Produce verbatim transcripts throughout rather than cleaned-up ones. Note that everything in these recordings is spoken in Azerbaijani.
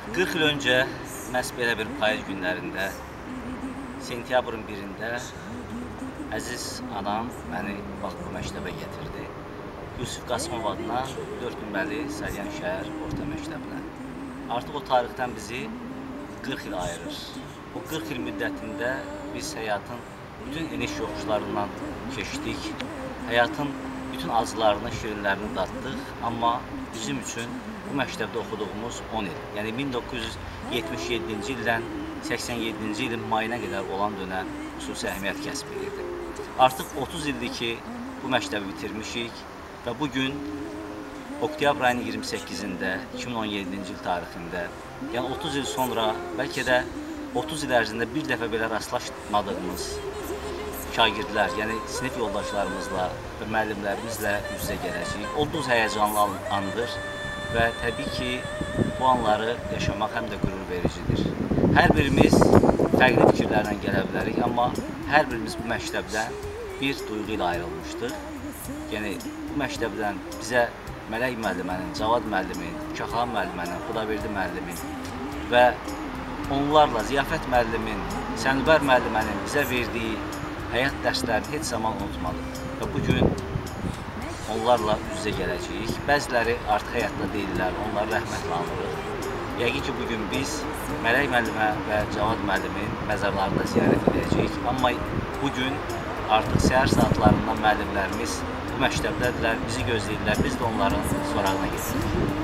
qırx il öncə məhz belə bir payız günlərində, sentyabrın birində əziz anam məni bax bu məktəbə getirdi. Yusuf Qasımov adına dörd nömrəli Salyan şəhər orta məktəbinə. Artıq o tarixdən bizi qırx il ayırır. O qırx il müddətində biz həyatın bütün eniş yoxuşlarından keçdik. Həyatın bütün acılarını, şirinlərini daddıq. Amma bizim üçün bu məktəbdə oxuduğumuz on il, yəni min doqquz yüz yetmiş yeddinci ildən səksən yeddinci ilin mayına qədər olan dönəm xüsusi əhəmiyyət kəsb edirdi. Artıq otuz ildir ki, bu məktəbi bitirmişik və bugün oktyabr ayının iyirmi səkkizində iki min on yeddinci il tarixində, yəni otuz il sonra, bəlkə də otuz il ərzində bir dəfə belə rastlaşmadığımız şagirdlər, yəni sinif yoldaşlarımızla və müəllimlərimizlə üz-üzə gələcəyik. Olduqca həyəcanlı andır və təbii ki, bu anları yaşamaq həm də qürur vericidir. Hər birimiz fərqli fikirlərlə gələ bilərik, amma hər birimiz bu məktəbdən bir duyğu ilə ayrılmışdıq. Yəni, bu məktəbdən bizə Mələk müəllimənin, Cavad müəllimin, Şaxan müəllimənin, Xudaverdi müəllimin və onlarla Ziyafət müəllimin, Sənubər müəllimənin bizə verdiyi həyat dərslərini heç zaman unutmadık və bugün onlarla üz-üzə gələcəyik. Bəziləri artıq həyatda deyirlər, onları rəhmətlə anırıq. Yəqin ki, bugün biz Mələk müəllimə və Cavad müəllimin məzarlarında ziyarət edəcəyik. Amma bugün artıq səhər saatlarından müəllimlərimiz bu məktəbdədirlər, bizi gözləyirlər, biz də onların sorağına gedirik.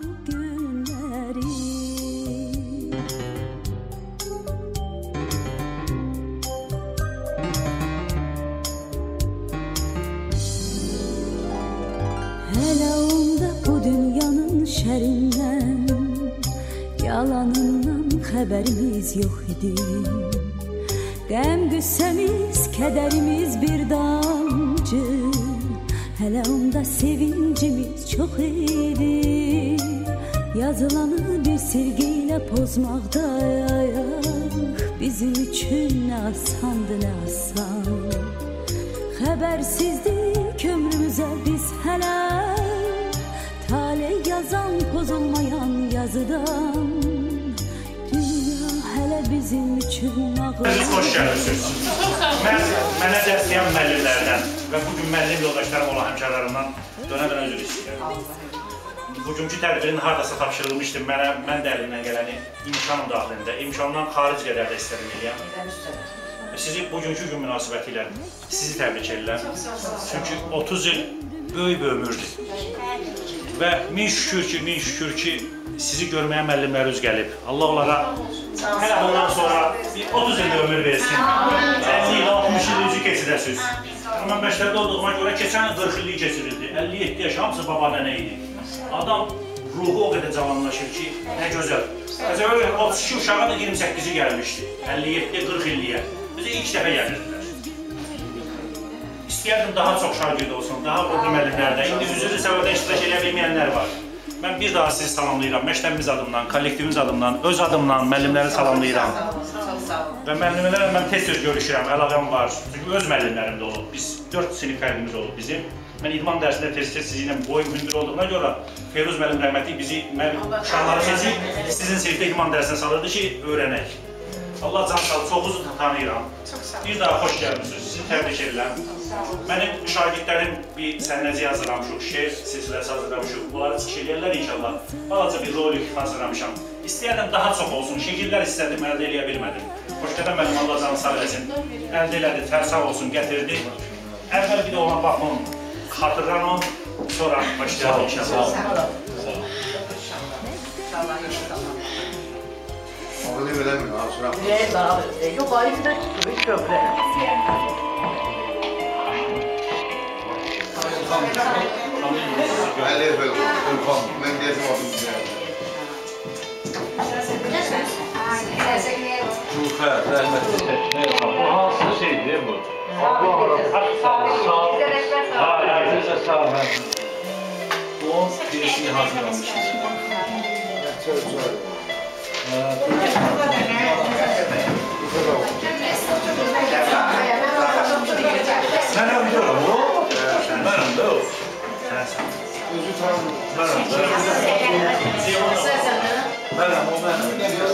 Hələ onda bu dünyanın şərindən, yalanından xəbərimiz yox idi. Qəm qüssəmiz, kədərimiz bir damcı, hələ onda sevincimiz çox idi. Yazılanı bir silgi ilə pozmaqda ayaq, bizim üçün nə asandı, nə asan. Xəbərsizdik ömrümüzə biz hələ, taley yazan pozulmayan yazıdan. Dünya hələ bizim üçün ağır. Siz xoş gəlirsiniz. Mən mənə dərs deyən müəllimlərdən və bugün müəllim yoldaşlarım olan həmkarlarımdan dönə-dönə üzr istəyirəm. Bugünkü tədbirin hardasa tapşırılmışdı. Mənə, mən də əlimdən gələni imkanım daxilində, imkandan xaric qədər də istədim eləyəm. Sizi bugünkü gün münasibəti ilə sizi təbrik edirəm. Çünki otuz il böyük bir ömürdür. Və min şükür ki, min şükür ki, sizi görməyə müəllimləriniz gəlib. Allah onlara hələ bundan sonra otuz ildə ömür versin. əlli il, altmış il üzü keçirəsiniz. Mən məktəbdə olduğuma görə keçən qırx illik keçirildi. əlli yeddi yaş hamısı baba nənə idi. Adam ruhu o qədər cavanlaşır ki, nə gözəl. Məsələn, otuz iki uşağa da iyirmi səkkizi gəlmişdi. əlli yeddi qırx illiyə. Bizə ilk dəfə gəlirdilər. İstəyərdim daha çox şagird olsun, daha qurdu müəllimlərdə. İndi üzrlü səbəbdən iştirak edə bilməyənlər var. Mən bir daha sizi salamlayıram. Məktəbimiz adımdan, kollektivimiz adımdan, öz adımdan müəllimləri salamlayıram. Və müəllimlərlə mən tez-tez görüşürəm, əlaqəm var. Çünki öz müəllimlərim də olub. Biz dörd sinif fərqimiz olub bizim. Mən idman dərsində tez-tez sizinlə boyun hündür olduğuna görə Feyruz müəllim rəhmətli bizi, uşaqlarımızı sizin sinifdə idman dərsinə salırdı ki, öyrənək. Allah can sağ, çoxunuzu tanıyıram. Bir daha xoş gəlmişsiniz, sizi təbrik edirəm. Mənim şagirdlərim bir səhnəcə hazırlamışıq, şeir silsiləsi hazırlamışıq. Bunları çıxış edirlər inşallah. Balaca bir rolik hazırlamışam. İstəyərdim daha çox olsun, şəkillər istədim, əldə eləyə bilmədim. Xoşqədəm mənim Allah canı sağ eləsin. Əldə elədi, tərsaq olsun, gətirdi. Əvvəl bir də ona baxın, xatırlanın, sonra başlayalım inşallah. Ağlı veremiyor, ağzına. Evet abi, yok ayıpta çıkıyor, hiç yok. Əli böyle, Ülkan, mən deyəsim adım deyəm. Şuxə, rəhmətli seçmək, bu hansı şeydir bu? Əlinizə sağ olun. Bu on piyesini hazırlamışdır. Mənəm yox, o? Mənəm də o. Özü tanımır. Mənəm də o. Mənəm, o mənəm.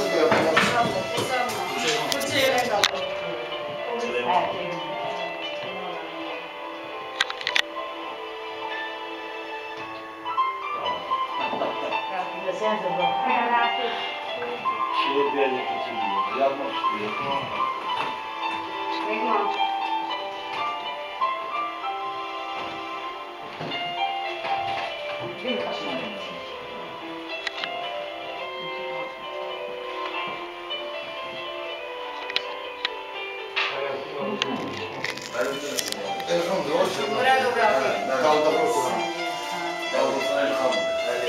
Şehir bir yerine getirdim. Yazmak istiyorum. Telefon da hoş. Burada bırakın. Dalda bırakın. Dalda bırakın.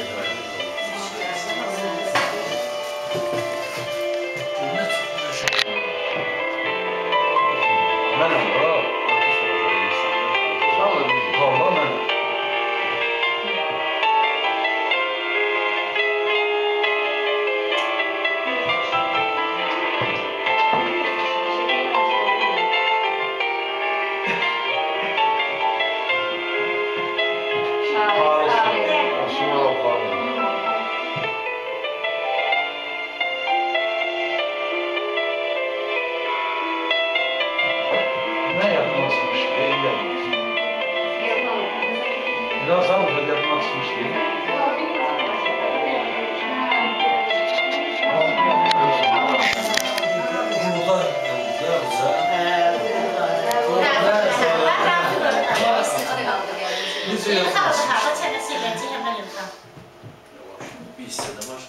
Mənəm, o. Sağ olun. Valla mənəm. Ne yapmasmış değil. Biraz daha uzak yapmasmış değil. Bunlar yapsa. Bizi yapmasmış. Bir hissede var.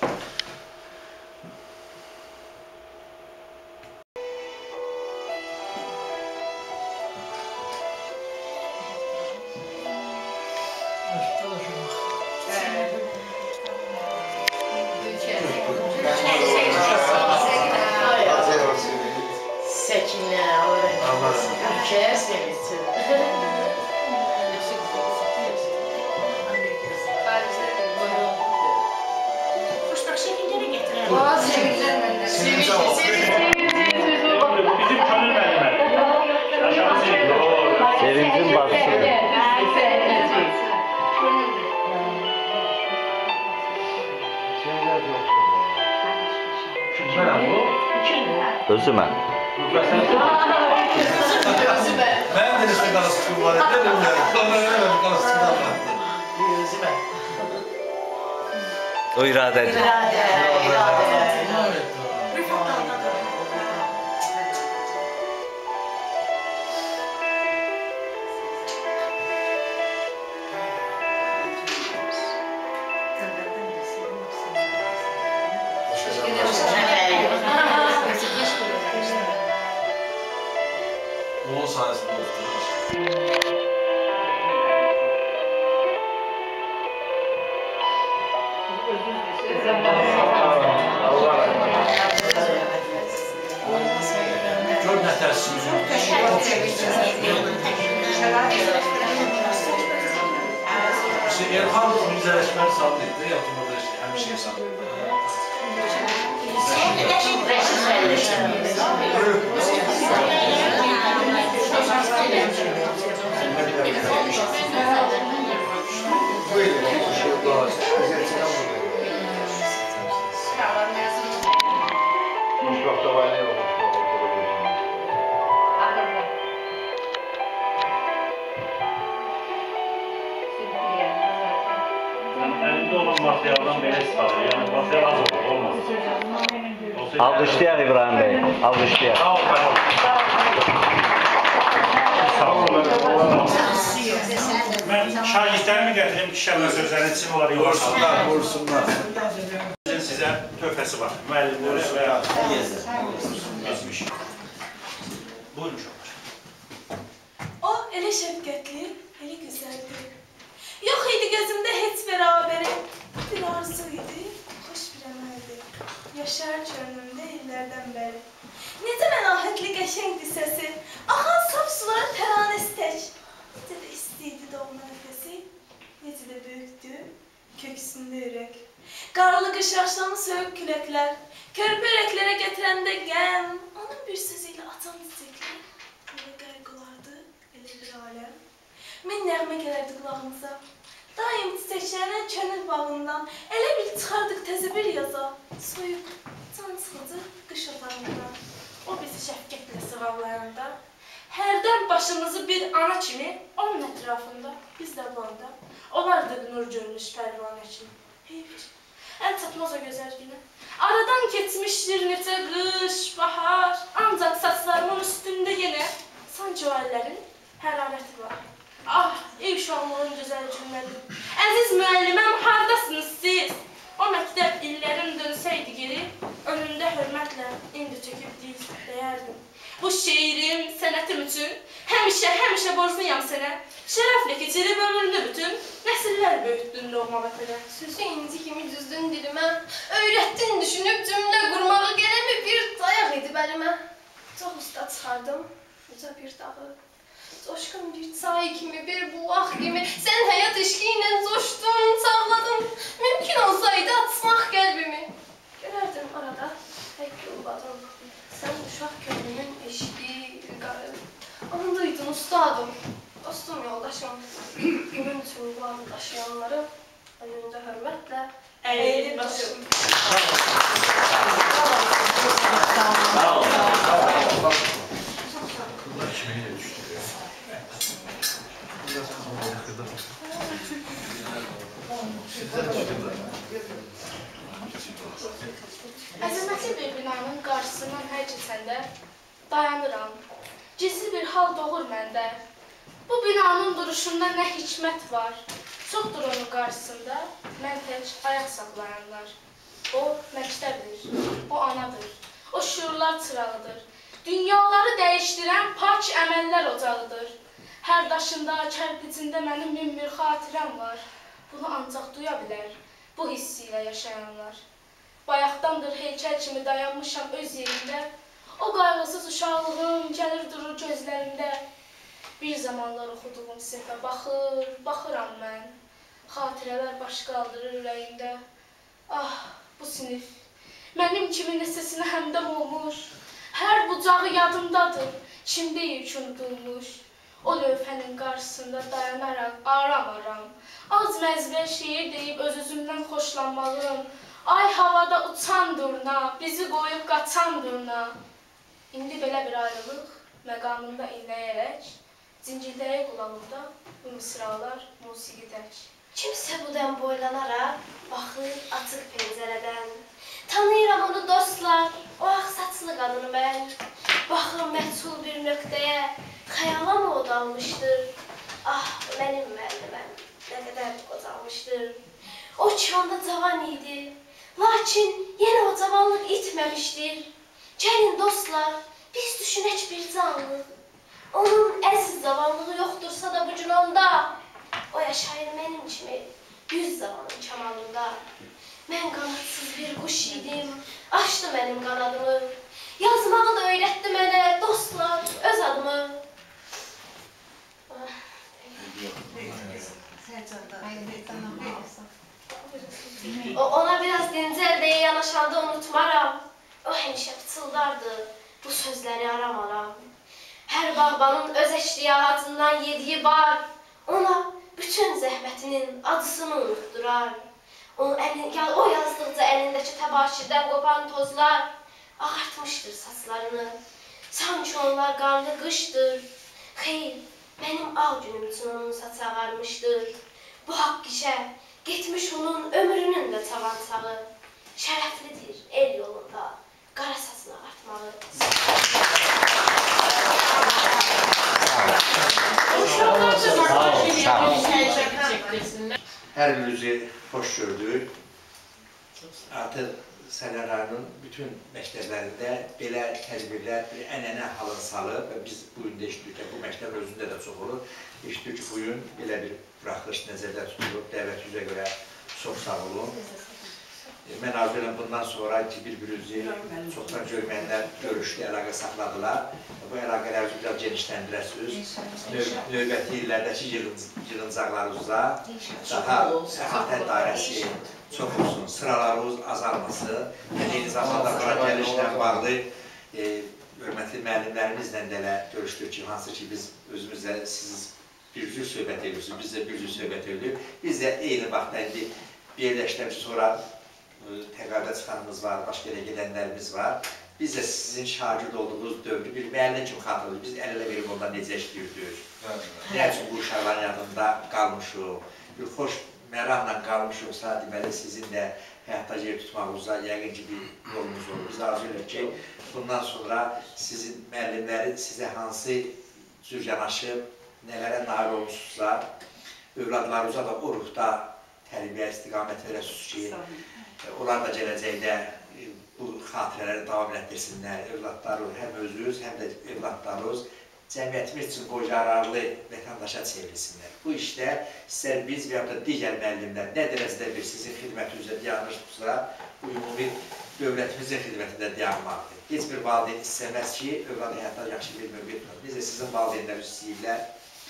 Sekinə, ülkəyə sevinsin. Xoşbax şəkillərə gətirəm. Bizim könül müəllimlər. Aşağı sevindir. Sevincin başçısı. Mənəm bu. Özü mən. Mənim də işte qarasıqım var. Nə bilmirəm. Sonra eləməm qarasıqdan baxdım. Gözümə. O iradədir. İradə, iradə. Onun sayesinde oturmuş. Gör nə tərsimiz yok. İşte Erhan müzələşməli sağlaydı. Yatımada işte hem şey sağlaydı. Mutfakta var ne yok? Elinde olan materialdan belə istifadə. Yəni material az olur, olmaz. Alqışlayaq İbrahim Bey. Alqışlayaq. Sağ ol, sağ ol. Mən şagirdlərimi gətirəm ki, şəhərlə sözlərini sizin onları yoğursunlar. Vursunlar. Sizə töhfəsi var. Müəllimlərə və geçmiş. Buyurun uşaqlar. O elə şəfqətli, elə gözəldir. Yox idi gözümdə heç bərabəri. Bir arzu idi, xoş bir əməldir. Yaşar könlümdə illərdən bəri. Necə məlahətli qəşəngdir səsi. Axan saf suların təranəsi tək. Necə də istiydi doğma nəfəsi. Necə də böyükdü, köksündə ürək. Qarlı qış axşamı soyuq küləklər. Körpə ürəklərə gətirəndə qəm. Onun bir sözü ilə atan çiçəklər. Elə qərq olardı, elə bir aləm. Min nəğmə gələrdi qulağımıza. Daim çiçəklənən könül bağından elə bil çıxardıq təzə bir yaza. Soyuq, can sıxıcı qış otağından. O bizi şəfqətlə sığallayanda, hərdən başımızı bir ana kimi onun ətrafında, biz də bu anda. Olardıq nur görmüş pərvanə kimi. Heyf, əl çatmaz o gözəl günə. Aradan keçmişdir neçə qış, bahar, ancaq saçlarımın üstündə yenə sanki o əllərin hərarəti var. Ah, ey uşaqlığın gözəl günləri. Əziz müəlliməm, hardasınız siz? O məktəb illərim dönsəydi geri, önündə hörmətlə indi çöküb diz deyərdim. Bu şeirim, sənətim üçün həmişə, həmişə borcluyam sənə. Şərəflə keçirib ömrünü bütün, nəsillər böyütdün doğma vətənə. Sözü inci kimi düzdün dilimə, öyrətdin düşünüb cümlə qurmağı, qələmi bir dayaq idi bəlimə. Çox usta çıxardım, uca bir dağı. Coşqun bir çay kimi, bir bulaq kimi, sən həyat eşqi ilə coşdun, çağladın. Mümkün olsaydı açmaq qəlbimi. Görərdim arada tək yolbadım. Sən uşaq könlünün eşqi, qarım. Onu duydun ustadım, dostum, yoldaşım. Bunun üçün bu adı daşıyanları önündə hörmətlə əyilib başım. Sağ olun. Əzəmətli bir binanın qarşısından hər keçəndə dayanıram. Gizli bir hal doğur məndə. Bu binanın duruşunda nə hikmət var. Çoxdur onun qarşısında mən tək ayaq saxlayanlar. O məktəbdir, o anadır, o şuurlar çırağıdır. Dünyaları dəyişdirən pak əməllər ocağıdır. Hər daşında, kərpicində mənim min bir xatirəm var. Bunu ancaq duya bilər, bu hissi ilə yaşayanlar. Bayaqdandır heykəl kimi dayanmışam öz yerində. O qayğısız uşaqlığım gəlir durur gözlərimdə. Bir zamanlar oxuduğum səhvə baxır, baxıram mən. Xatirələr baş qaldırır ürəyimdə. Ah, bu sinif mənim kimi neçəsinə həmdəm olmuş. Hər bucağı yadımdadır, kim deyil ki unudulmuş. O lövhənin qarşısında dayanaraq aram-aram. Az məzbər şeir deyib öz-özümdən xoşlanmalım. Ay havada uçan durna, bizi qoyub qaçan durna. İndi belə bir ayrılıq məqamında inləyərək, cincildəyə qulağımda bu misralar musiqi tək. Kimsə budan boylanaraq baxır açıq pəncərədən. Tanıyıram onu dostlar, o ağ saçlı qadını mən. Baxır məchul bir nöqtəyə, xəyala mı odalmışdır? Ah, mənim müəlliməm, nə qədər qocalmışdır. O ki onda cavan idi, lakin yenə o cavanlıq itməmişdir. Gəlin dostlar, biz düşünək bir canlı. Onun əziz cavanlığı yoxdursa da bu gün onda. O yaşayır mənim kimi yüz zamanın kamalında. Mən qanadsız bir quş idim, açdı mənim qanadımı. Yazmağı da öyrətdi mənə dostlar öz adımı. O ona biraz dincəl deyə yanaşanda unutmaram. O həmişə pıçıldardı bu sözləri aram-aram. Hər bağbanın öz eşliyi ağacından yediyi bar ona bütün zəhmətinin acısını unutdurar. O, əlin, o yazdıqca əlindəki təbaşirdən qopan tozlar ağartmışdır saçlarını. Sanki onlar qarlı qışdır. Xeyr, mənim ağ günüm üçün onun saçı ağarmışdır. Bu haqq işə getmiş onun ömrünün də çavançağı. Şərəflidir el yolunda qara saçını ağartmağı. Hər birinizi xoş gördük. Artıq Sələr rayonunun bütün məktəblərində belə tədbirlər bir ənənə halın salıb və biz bu gün də eşitdik ki, bu məktəb özündə də çox olur. Eşitdik ki, bu gün belə bir buraxılış nəzərdə tutulub. Dəvətinizə görə çox sağ olun. Mən arzu edirəm bundan sonra ki, bir-birinizi çoxdan görməyənlər görüşdü, əlaqə saxladılar. Bu əlaqələri biraz genişləndirəsiniz. Növbəti illərdəki yığıncaqlarınızda daha əhatə dairəsi çox olsun, sıralarımız azalması. Eyni zamanda bura gəlişlə bağlı hörmətli müəllimlərimizlə də elə görüşdük ki, hansı ki biz özümüzlə siz bir cür söhbət edirsiniz, biz də bir cür söhbət edirik. Biz də eyni vaxtda indi birləşdən sonra təqaüdə çıxanımız var, başqa yerə gedənlərimiz var. Biz də sizin şagird olduğunuz dövrü bir müəllim kimi xatırlıyoruz. Biz əl-ələ verib ondan necə işləyirdik. Nə üçün bu uşaqların yanında qalmışıq, bir xoş məramla qalmışıqsa, deməli sizin də həyatda yer tutmağınızda yəqin ki bir yolunuz olur. Biz arzu edirik ki, bundan sonra sizin müəllimləri sizə hansı cür yanaşıb, nələrə nail olmuşsunuzsa, övladlarınıza da o ruhda tərbiyə, istiqamət verəsiniz ki, onlar da gələcəkdə bu xatirələri davam etdirsinlər. Övladlarınız, həm özünüz, həm də övladlarınız cəmiyyətimiz üçün o yararlı vətəndaşa çevrilsinlər. Bu işdə istər biz və ya da digər müəllimlər nə dərəcədə bir sizin xidmətinizdə dayanmışsa, bu ümumi dövlətimizin xidmətində dayanmalıdır. Heç bir valideyn istəməz ki, övladı həyatda yaxşı bir mövqe tutur. Biz də sizin valideynlər istəyirlər.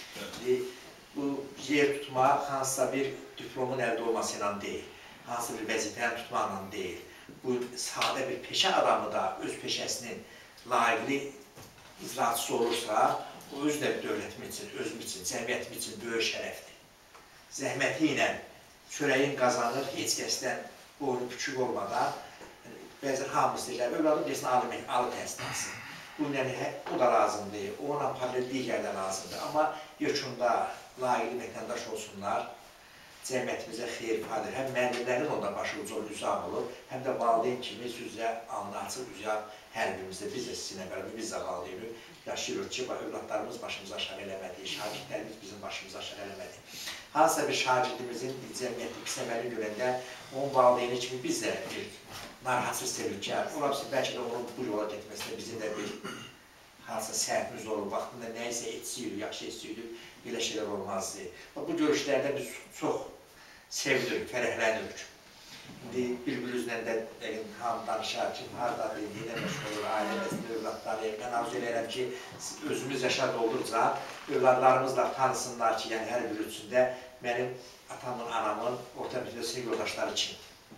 Bu yer tutmaq hansısa bir diplomun əldə olması ilə deyil, hansısa bir vəzifəni tutmaqla deyil. Bu sadə bir peşə adamı da öz peşəsinin layiqli icraçısı olursa, o öz də dövlətimiz üçün, özümüz üçün, cəmiyyətimiz üçün böyük şərəfdir. Zəhməti ilə çörəyin qazanır, heç kəsdən boynu küçük olmadan, bəzən hamısı deyirlər, övladım desin, alı təhsil alsın. Bu o da lazımdır, ona paralel digər də lazımdır. Amma yekunda layiqli vətəndaş olsunlar, cəmiyyətimizə xeyir faydadır. Həm müəllimlərin onda başı ucu uzaq olur, həm də valideyn kimi üzrə alnı açıq, üzrə hər birimizdə, biz də sizinlə bərabər, biz də valideynlik yaşayırıq ki, övladlarımız başımıza aşağı eləmədi, şagirdlərimiz bizim başımıza aşağı eləmədi. Hansısa bir şagirdimizin cəmiyyətli pis əməlini görəndə, onun valideyni kimi biz də bir narahatsız təhlükər. Ola bilsin, bəlkə də onun bu yola getməsində bizim də bir hansısa səhvimiz olur, vaxtında nə isə etsiydik, yaxşı etsiydik, belə şeylər olmazdı. Bu görüşlərdə biz çox sevdirik, fərəhlənirik. İndi bir-birinizlə də hamı danışar ki, haradadır, yenə məşğul olur, ailəmizin övladları. Mən arzu edirəm ki, özümüz yaşad olduqca övladlarımızla tanısınlar ki, yəni hər bir üçündə mənim atamın, anamın, orta müddəsin yoldaşları kimi.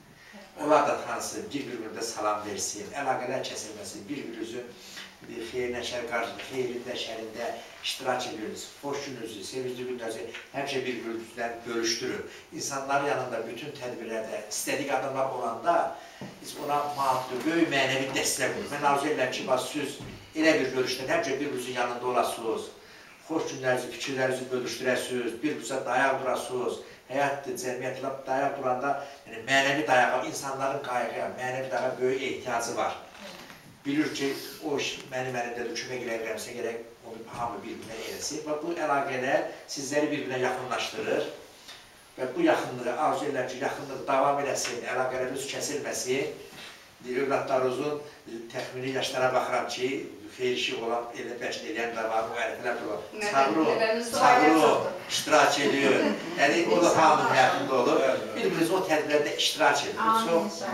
Onlar da tanısın, bir-birində salam versin, əlaqələr kəsilməsin, bir-birinizin xeyrinə, şər qarşısında, xeyrində, şərində iştirak ediyoruz. Xoş gününüzü, sevinci gününüzü həmişə bir-birinizdən bölüşdürün. İnsanların yanında bütün tədbirlərdə istədik adamlar olanda biz ona maddi, böyük mənəvi dəstək olur. Mən arzu edirəm ki, siz elə bir görüşdə həmişə bir-birinizin yanında olasınız, xoş günlərinizi, fikirlərinizi bölüşdürəsiniz, bir-birinizə dayaq durasınız. Həyatdır, cəmiyyətlə dayaq duranda mənəvi dayağa, insanların qayğıya, mənəvi dayağa böyük ehtiyacı var. Bilir ki, o iş mənim əlimdə də kömək eləyirəmsə gərək onu hamı bir-birinə eləsin. Və bu əlaqələr sizləri bir-birinə yaxınlaşdırır və bu yaxınlığı arzu edirəm ki, yaxınlıq davam eləsin, əlaqələriniz kəsilməsin. Övladlarınızın təxmini yaşlara baxıram ki, xeyirşi olan, elə bəşli eləyən də var, müəliflər də var. Çağırın, çağırın, iştirak ediyor. Yəni, o da hamının həyatında olur. Bir-biriniz o tədbirlərdə iştirak ediyor. Çox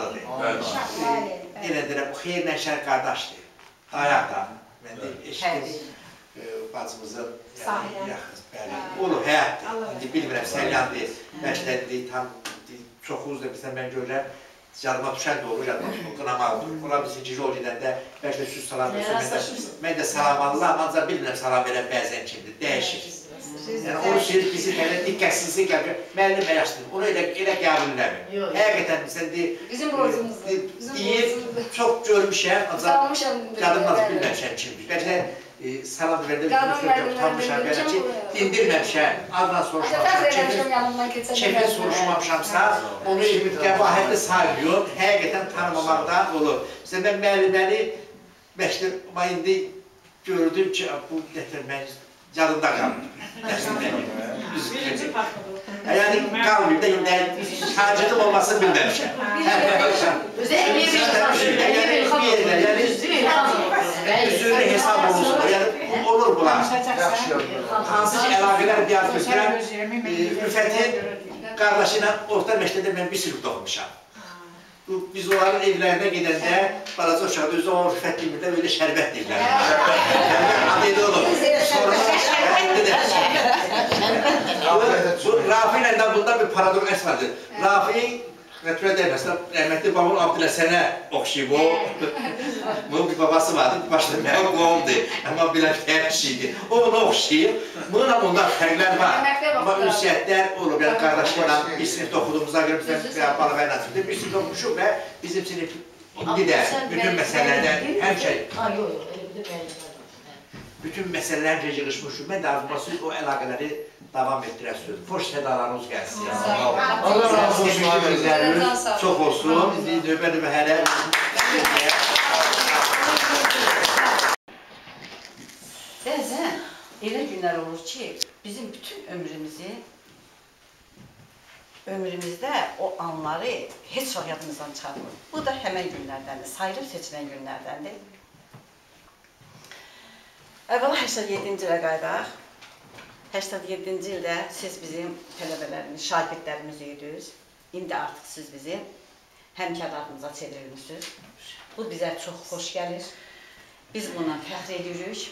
faydalıdır. Elə deyirəm, o xeyirlə şər qardaşdır. Dayaq da, mən deyim, eşitdim bacımızın yaxın, olur, həyatdır. İndi bilmirəm, səryandır, məşlədir, tam çoxuz da bizdən mən görürəm, yadıma düşən də olur, yadıma düşən qınamaqdır. Ola bilsin ki, yol gedəndə bəlkə süz salam versin, mən də salam alırlar, ancaq bilmirəm salam verən bəzən kimdir, dəyişir. Yəni, o şey bizi belə diqqətsizlik gəlir, müəllim və yaşlıdır, onu elə qəbul eləmir. Həqiqətən, sən deyir, çox görmüşəm, ancaq yadımdan bilməmişəm kimdir. Bəlkə salam verəndə utanmışam, belə ki, dindirməmişəm, adından soruşmamışam, kefin soruşmamışamsa, onu qəbahətli saymıyor, həqiqətən tanımamaqdan olur. Məsələn, mən müəlliməni məktəbə indi gördüm ki, bu gətirmək yadımda qalmır. Yəni, qalmır da, indi şagirdim olmasını bilməmişəm. Üzrünü hesab olunsun, yəni olur bunlar. Hansı ki, əlaqələr biraz göstərəm, Ülfətin qardaşı ilə orta məktəbdə mən bir sınıfda oxumuşam. Biz onların evlərinə gedəndə, balaca uşaqda özü o Ülfət bilmirdə böyle şərbət deyirlər. Adı idi olur. Rafi ilə də bunda bir paradoks vardır. Rafi Rətbə deyməsə, rəhmətli babam Abdüləsənə oxşayıb o. Bunun bir babası vardı, başda mənim qoğumdur. Amma bilən hər şeydir. O ona oxşayıb. Bununla onda fərqlər var. Amma ünsiyyətlər olur. Yəni, qardaşlarla bir sinifdə oxuduğumuzda görə bizə balığa nasibdir. Bir sinifdə oxumuşuq və bizim sinif indi də bütün məsələlərdən həmişə bütün məsələlərlə yığışmışıq. Mən də arzumasız o əlaqələri davam etdirəsiniz. Xoş sədalarınız gəlsin. Allah razı olsun. Çox olsun. Növbə-növbə hələ. Bəzən elə günlər olur ki, bizim bütün ömrümüzü, ömrümüzdə o anları heç vaxt yadımızdan çıxarmır. Bu da həmən günlərdəndir, sayılıb seçilən günlərdəndir. Əvvəla səksən yeddinci ilə qaydaq. səksən yeddinci ildə siz bizim tələbələrimiz, şagirdlərimiz idiniz. İndi artıq siz bizim həmkarlarımıza çevrilmişsiniz. Bu bizə çox xoş gəlir. Biz bundan fəxr edirik.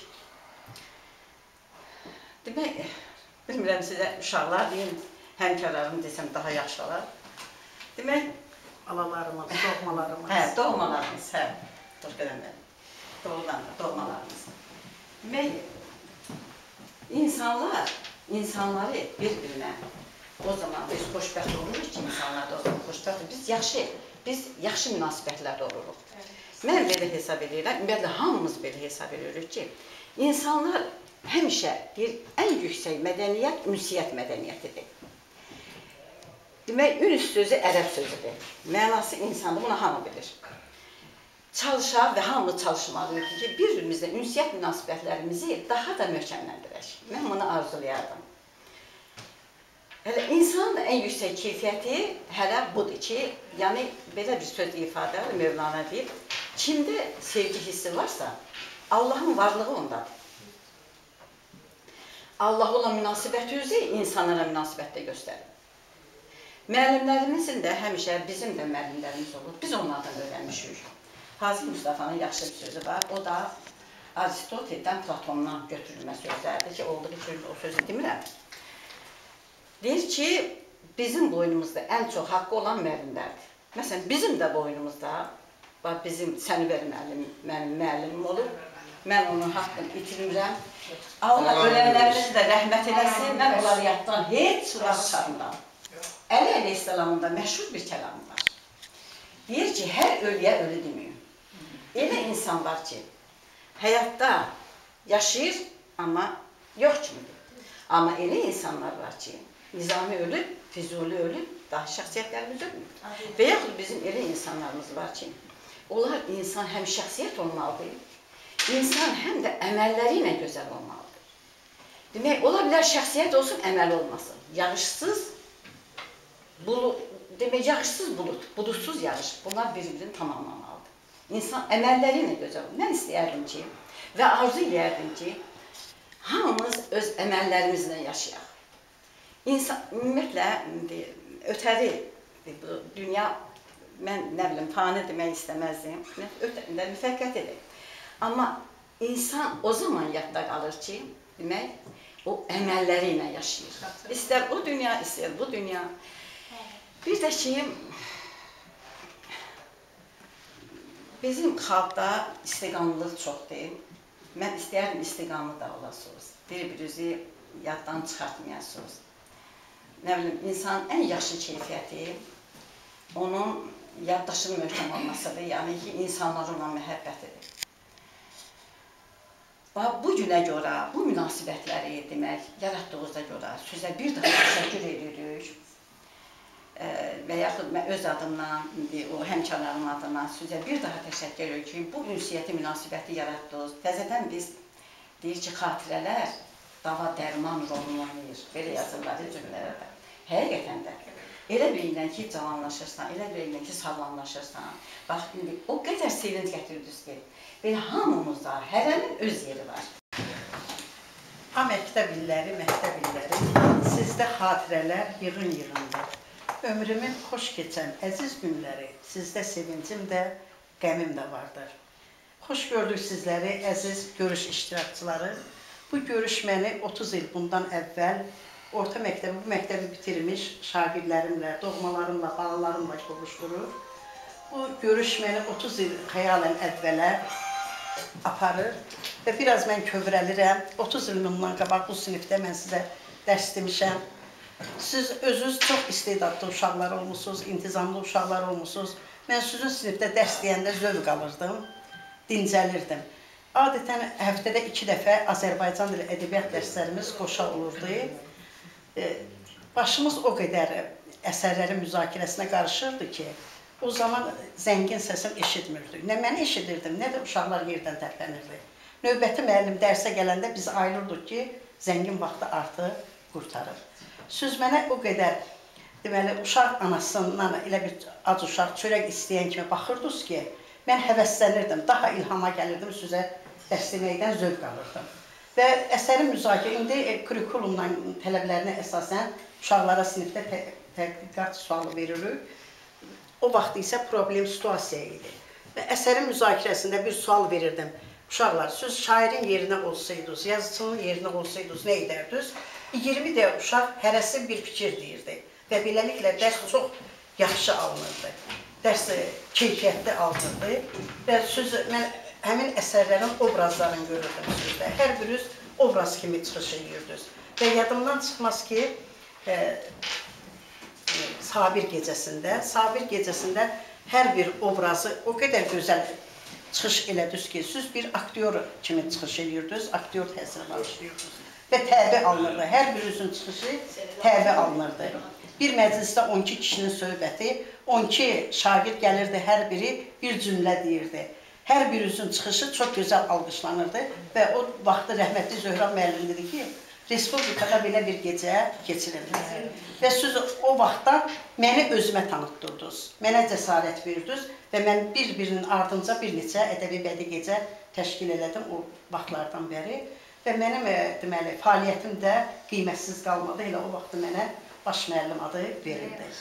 Demək, bilmirəm sizə uşaqlar, deyim, həmkarlarım desəm daha yaxşı olar. Demək, Alalarımız, doğmalarımız. Hə, doğmalarımız, hə. Dur qədəm mənim. Doğrudan da, doğmalarımız. Demək, İnsanlar, insanları bir-birinə o zaman biz xoşbəxt oluruq ki, insanlar da o zaman xoşbəxt biz yaxşı, biz yaxşı münasibətlərdə oluruq. Mən belə hesab edirəm, ümumiyyətlə hamımız belə hesab edirik ki, insanlar həmişə bir ən yüksək mədəniyyət, ünsiyyət mədəniyyətidir. Demək, ünüs sözü ərəb sözüdür. Mənası insandır, bunu hamı bilir. Çalışaq və hamı çalışmalıyıq ki, bir-birimizlə ünsiyyət münasibətlərimizi daha da möhkəmləndirək. Mən bunu arzulayardım. Hələ insanın ən yüksək keyfiyyəti hələ budur ki, yəni belə bir söz ifadə, Mövlana deyib, kimdə sevgi hissi varsa, Allahın varlığı ondadır. Allah olan münasibəti özü insanlara münasibətdə göstərir. Müəllimlərimizin də həmişə bizim də müəllimlərimiz olur, biz onlardan öyrənmişik. Hazır Mustafa'nın yaxşı bir sözü var, o da Aristoteldən, Platondan götürülmə sözlərdir ki, olduğu üçün o sözü demirəm. Deyir ki, bizim boynumuzda ən çox haqqı olan müəllimlərdir. Məsələn, bizim də boynumuzda, bizim Sənüvər müəllim, mənim müəllimim olub, mən onun haqqını itirmirəm. Allah ölənlərimizi də rəhmət eləsin, mən onları yaddan heç vaxt çıxarmıram. Əli Əleyhisselamın da məşhur bir kəlamı var. Deyir ki, hər ölüyə ölü deməyin. Elə insan var ki, həyatda yaşayır, amma yox kimidir. Amma elə insanlar var ki, Nizami ölüb, Füzuli ölüb, daha şəxsiyyətlərimiz ölmür. Və yaxud bizim elə insanlarımız var ki, onlar insan həm şəxsiyyət olmalıdır, insan həm də əməlləri ilə gözəl olmalıdır. Demək, ola bilər şəxsiyyət olsun, əməl olmasın. Yağışsız, demək, yağışsız bulut, bulutsuz yağış, bunlar bir-birini tamamlamalıdır. İnsan əməlləri ilə gözəl olur. Mən istəyərdim ki, və arzu edərdim ki, hamımız öz əməllərimizlə yaşayaq. İnsan, ümumiyyətlə, ötəri, dünya, mən nə bilim, fani demək istəməzdim, müfəkkət edir. Amma insan o zaman yadda qalır ki, demək, o əməlləri ilə yaşayır. İstər o dünya, istər bu dünya. Bir də ki, bizim xalqda istiqamlılıq çoxdur. Mən istəyərdim istiqamlı da olasınız. Bir-birinizi yaddan çıxartmayasınız. Nə bilim, insanın ən yaxşı keyfiyyəti onun yaddaşının möhkəm olmasıdır. Yəni ki, insanlar ona məhəbbətidir. Bu günə görə, bu münasibətləri demək, yaratdığınızda görə sizə bir daha təşəkkür edirik. Və yaxud mən öz adımdan, o həmkarlarım adından sizə bir daha təşəkkür edirik ki, bu ünsiyyəti, münasibəti yaratdınız. Təzədən biz deyir ki, xatirələr dava dərman rolunu oynayır. Belə yazırlar cümlələrdə. Həqiqətən də. Elə bilirlər ki, cavanlaşırsan, elə bilirlər ki, sağlamlaşırsan. Bax, indi o qədər sevinç gətirdiniz ki, belə hamımızda hərənin öz yeri var. Ha məktəb illəri, məktəb illəri, sizdə xatirələr yığın-yığındır. Ömrümün xoş keçən əziz günləri, sizdə sevincim də, qəmim də vardır. Xoş gördük sizləri, əziz görüş iştirakçıları. Bu görüşməni otuz il bundan əvvəl orta məktəbi, bu məktəbi bitirmiş şagirdlərimlə, doğmalarımla, balalarımla qovuşdurur. Bu görüş məni otuz il xəyalən əvvələ aparır və biraz mən kövrəlirəm. otuz il bundan qabaq bu sinifdə mən sizə dərs demişəm. Siz özünüz çox istedadlı uşaqlar olmuşsunuz, intizamlı uşaqlar olmuşsunuz. Mən sizin sinifdə dərs deyəndə zövq alırdım, dincəlirdim. Adətən həftədə iki dəfə Azərbaycan dili ədəbiyyat dərslərimiz qoşa olurdu. Başımız o qədər əsərlərin müzakirəsinə qarışırdı ki, o zaman zəngin səsim eşitmirdik. Nə mən eşidirdim, nə də uşaqlar yerdən tərpənirdi. Növbəti müəllim dərsə gələndə biz ayırırdıq ki, zəngin vaxtı artıq qurtarır. Siz mənə o qədər, deməli, uşaq anasından elə bir ac uşaq çörək istəyən kimi baxırdınız ki, mən həvəslənirdim, daha ilhama gəlirdim, sizə dərs deməkdən zövq alırdım. Və əsərin müzakirə, indi kurikulumdan tələblərinə əsasən uşaqlara sinifdə tədqiqat sualı veririk. O vaxt isə problem situasiya idi. Və əsərin müzakirəsində bir sual verirdim. Uşaqlar, siz şairin yerinə olsaydınız, yazıcının yerinə olsaydınız, nə edərdiniz? iyirmi də uşaq hərəsi bir fikir deyirdi. Və beləliklə dərs çox yaxşı alınırdı. Dərs keyfiyyətli alınırdı. Və söz, mən həmin əsərlərin obrazlarını görürdüm sizdə. Hər biriniz obraz kimi çıxış edirdiniz. Və yadımdan çıxmaz ki, e, Sabir gecəsində, Sabir gecəsində hər bir obrazı o qədər gözəl çıxış elədiniz ki, siz bir aktyor kimi çıxış edirdiniz, aktyor təsiri başlayırdınız və təbi alınırdı. Hər birinizin çıxışı təbi alınırdı. Bir məclisdə on iki kişinin söhbəti, on iki şagird gəlirdi, hər biri bir cümlə deyirdi. Hər birinizin çıxışı çox gözəl alqışlanırdı və o vaxtı rəhmətli Zöhrəm müəllim dedi ki, Respublikada belə bir gecə keçirildi. Və siz o vaxtdan məni özümə tanıtdırdınız, mənə cəsarət verdiniz və mən bir-birinin ardınca bir neçə ədəbi bədii gecə təşkil elədim o vaxtlardan bəri. Və mənim deməli, fəaliyyətim də qiymətsiz qalmadı, elə o vaxtı mənə baş müəllim adı verildi.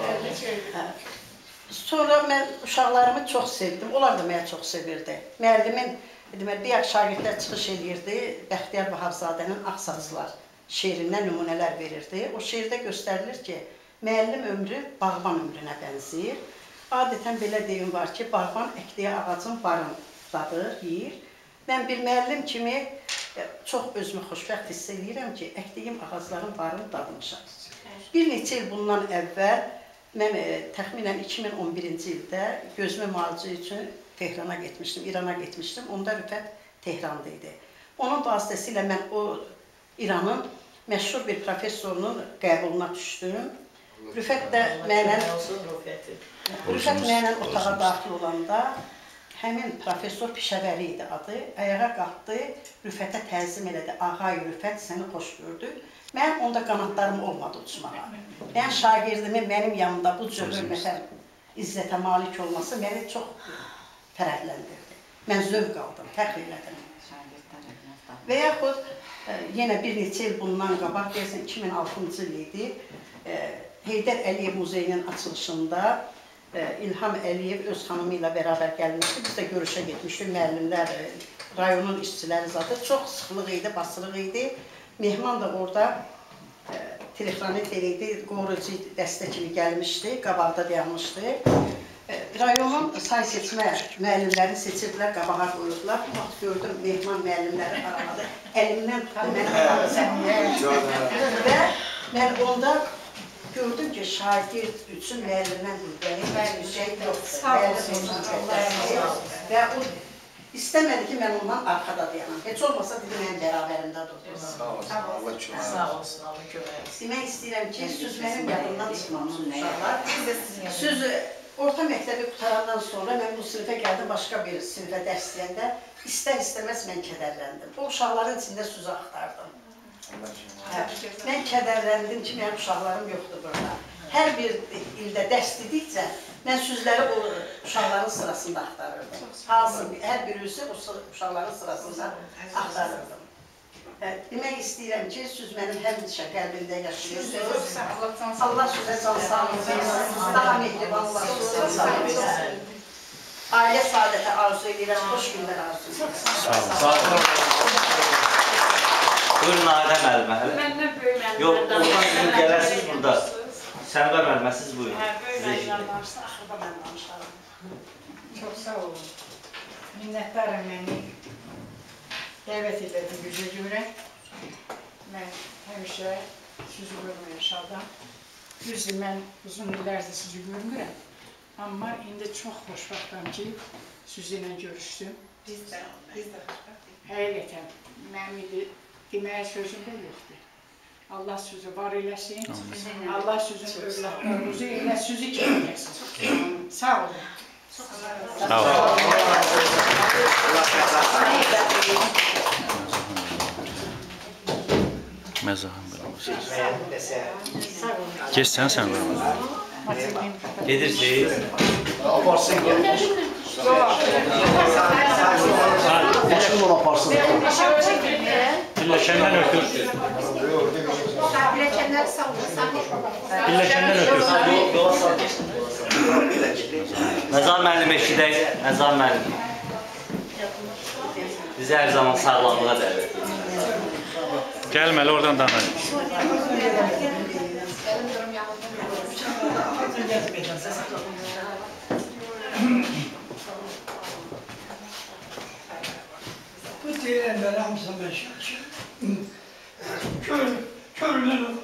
Sonra mən uşaqlarımı çox sevdim, onlar da mənə çox sevirdi. Müəllimin deməli, bir yaş şagirdlər çıxış edirdi, Bəxtiyar Vahabzadənin Ağsaçlar şeirindən nümunələr verirdi. O şeirdə göstərilir ki, müəllim ömrü bağban ömrünə bənzəyir. Adətən belə deyim var ki, bağban əkdiyi ağacın barındadır, yeyir. Mən bir müəllim kimi çox özümü xoşbəxt hiss edirəm ki, əkdiyim ağacların barını dadmışam. Bir neçə il bundan əvvəl, mən təxminən iki min on birinci ildə gözümü müalicə üçün Tehrana getmişdim, İrana getmişdim. Onda Rüfət Tehranda idi. Onun vasitəsilə mən o İranın məşhur bir professorunun qəbuluna düşdüm. Rüfət də mənə Rüfət mənə otağa daxil olanda həmin professor Pişəvəri idi adı. Ayağa qalxdı, Rüfətə təzim elədi. Ağay Rüfət, səni xoş gördük. Mənim onda qanatlarım olmadı uçmağa. Mən şagirdimin mənim yanımda bu cür hörmətə, izzətə malik olması məni çox fərəhləndirdi. Mən zövq aldım, fəxr elədim. Və yaxud yenə bir neçə il bundan qabaq, deyəsən iki min altıncı il idi, Heydər Əliyev Muzeyinin açılışında İlham Əliyev öz xanımı ilə bərabər gəlmişdi. Biz də görüşə getmişdik, müəllimlər, rayonun işçiləri zaten. Çox sıxlıq idi, basılıq idi. Mehman da orada telefonet eləydi, qorucu dəstə kimi gəlmişdi, qabaqda dayanmışdı. Rayonun say seçmə müəllimlərini seçirdilər, qabağa qoyurdular. Bu vaxt gördüm, Mehman müəllimləri aramadı. Əlimdən tutar, mənə aramadı. Və mən onda gördüm ki, şagird üçün müəllimdən bir şey yoxdur. Və o istəmədi ki, mən ondan arxada dayanam. Heç olmasa dedi, mən bərabərimdə durdum. Sağ olsun, Allah kömək. Sağ olsun, Allah kömək. Demək istəyirəm ki, siz mənim yadımdan çıxmamışsınız uşaqlar. Siz orta məktəbi qutarandan sonra mən bu sinifə gəldim, başqa bir sinifə dərs deyəndə istər-istəməz mən kədərləndim. Bu uşaqların içində sizi axtardım. Mən kədərləndim ki, mənim uşaqlarım yoxdur burada. Hər bir ildə dərs dedikcə, mən sözləri o uşaqların sırasında axtarırdım. Hansı, hər birisi o uşaqların sırasında axtarırdım. Demək istəyirəm ki, siz mənim həmişə qəlbimdə yaşayırsınız. Allah sizə can sağlıq versin, daha mehriban olasınız. Ailə saadəti arzu edirəm, xoş günlər arzu edirəm. Sağ olun. Buyurun Nahidə müəllimə. Məndən böyük müəllimə. Yox, oradan sizin gələsiniz burada. Sənvər müəllimə, siz buyurun. Hə, böyük müəllimə varsa, axırda mən danışarım. Çox sağ olun. Minnətdarım məni dəvət elədi gücə görə. Mən həmişə sizi görməyə şadam. Düzdür, mən uzun illərdir sizi görmürəm. Amma indi çox xoşbəxtəm ki, sizinlə görüşdüm. Biz də, biz də xoşbəxtdik. Həqiqətən, mənim indi deməyə sözüm də yoxdur. Allah sizi var eləsin. Allah sizin övladlarınızı elə sizi kimi eləsin. Sağ olun. Sağ olun. Məzahım qırılmışsınız. Geçsən sən qırılmışsın. Gedirsiniz. Aparsın gel. Başını ona aparsın. Birləşəndən ötür. Birləşənlər sağ olun. Birləşəndən ötür. Nəzar müəllim eşidək. Nəzar müəllim. Bizi hər zaman sağlamlığa dəvət edir. Gəlməli, oradan danayım. Bu deyilənləri hamısını mən şəkil. Körülən o.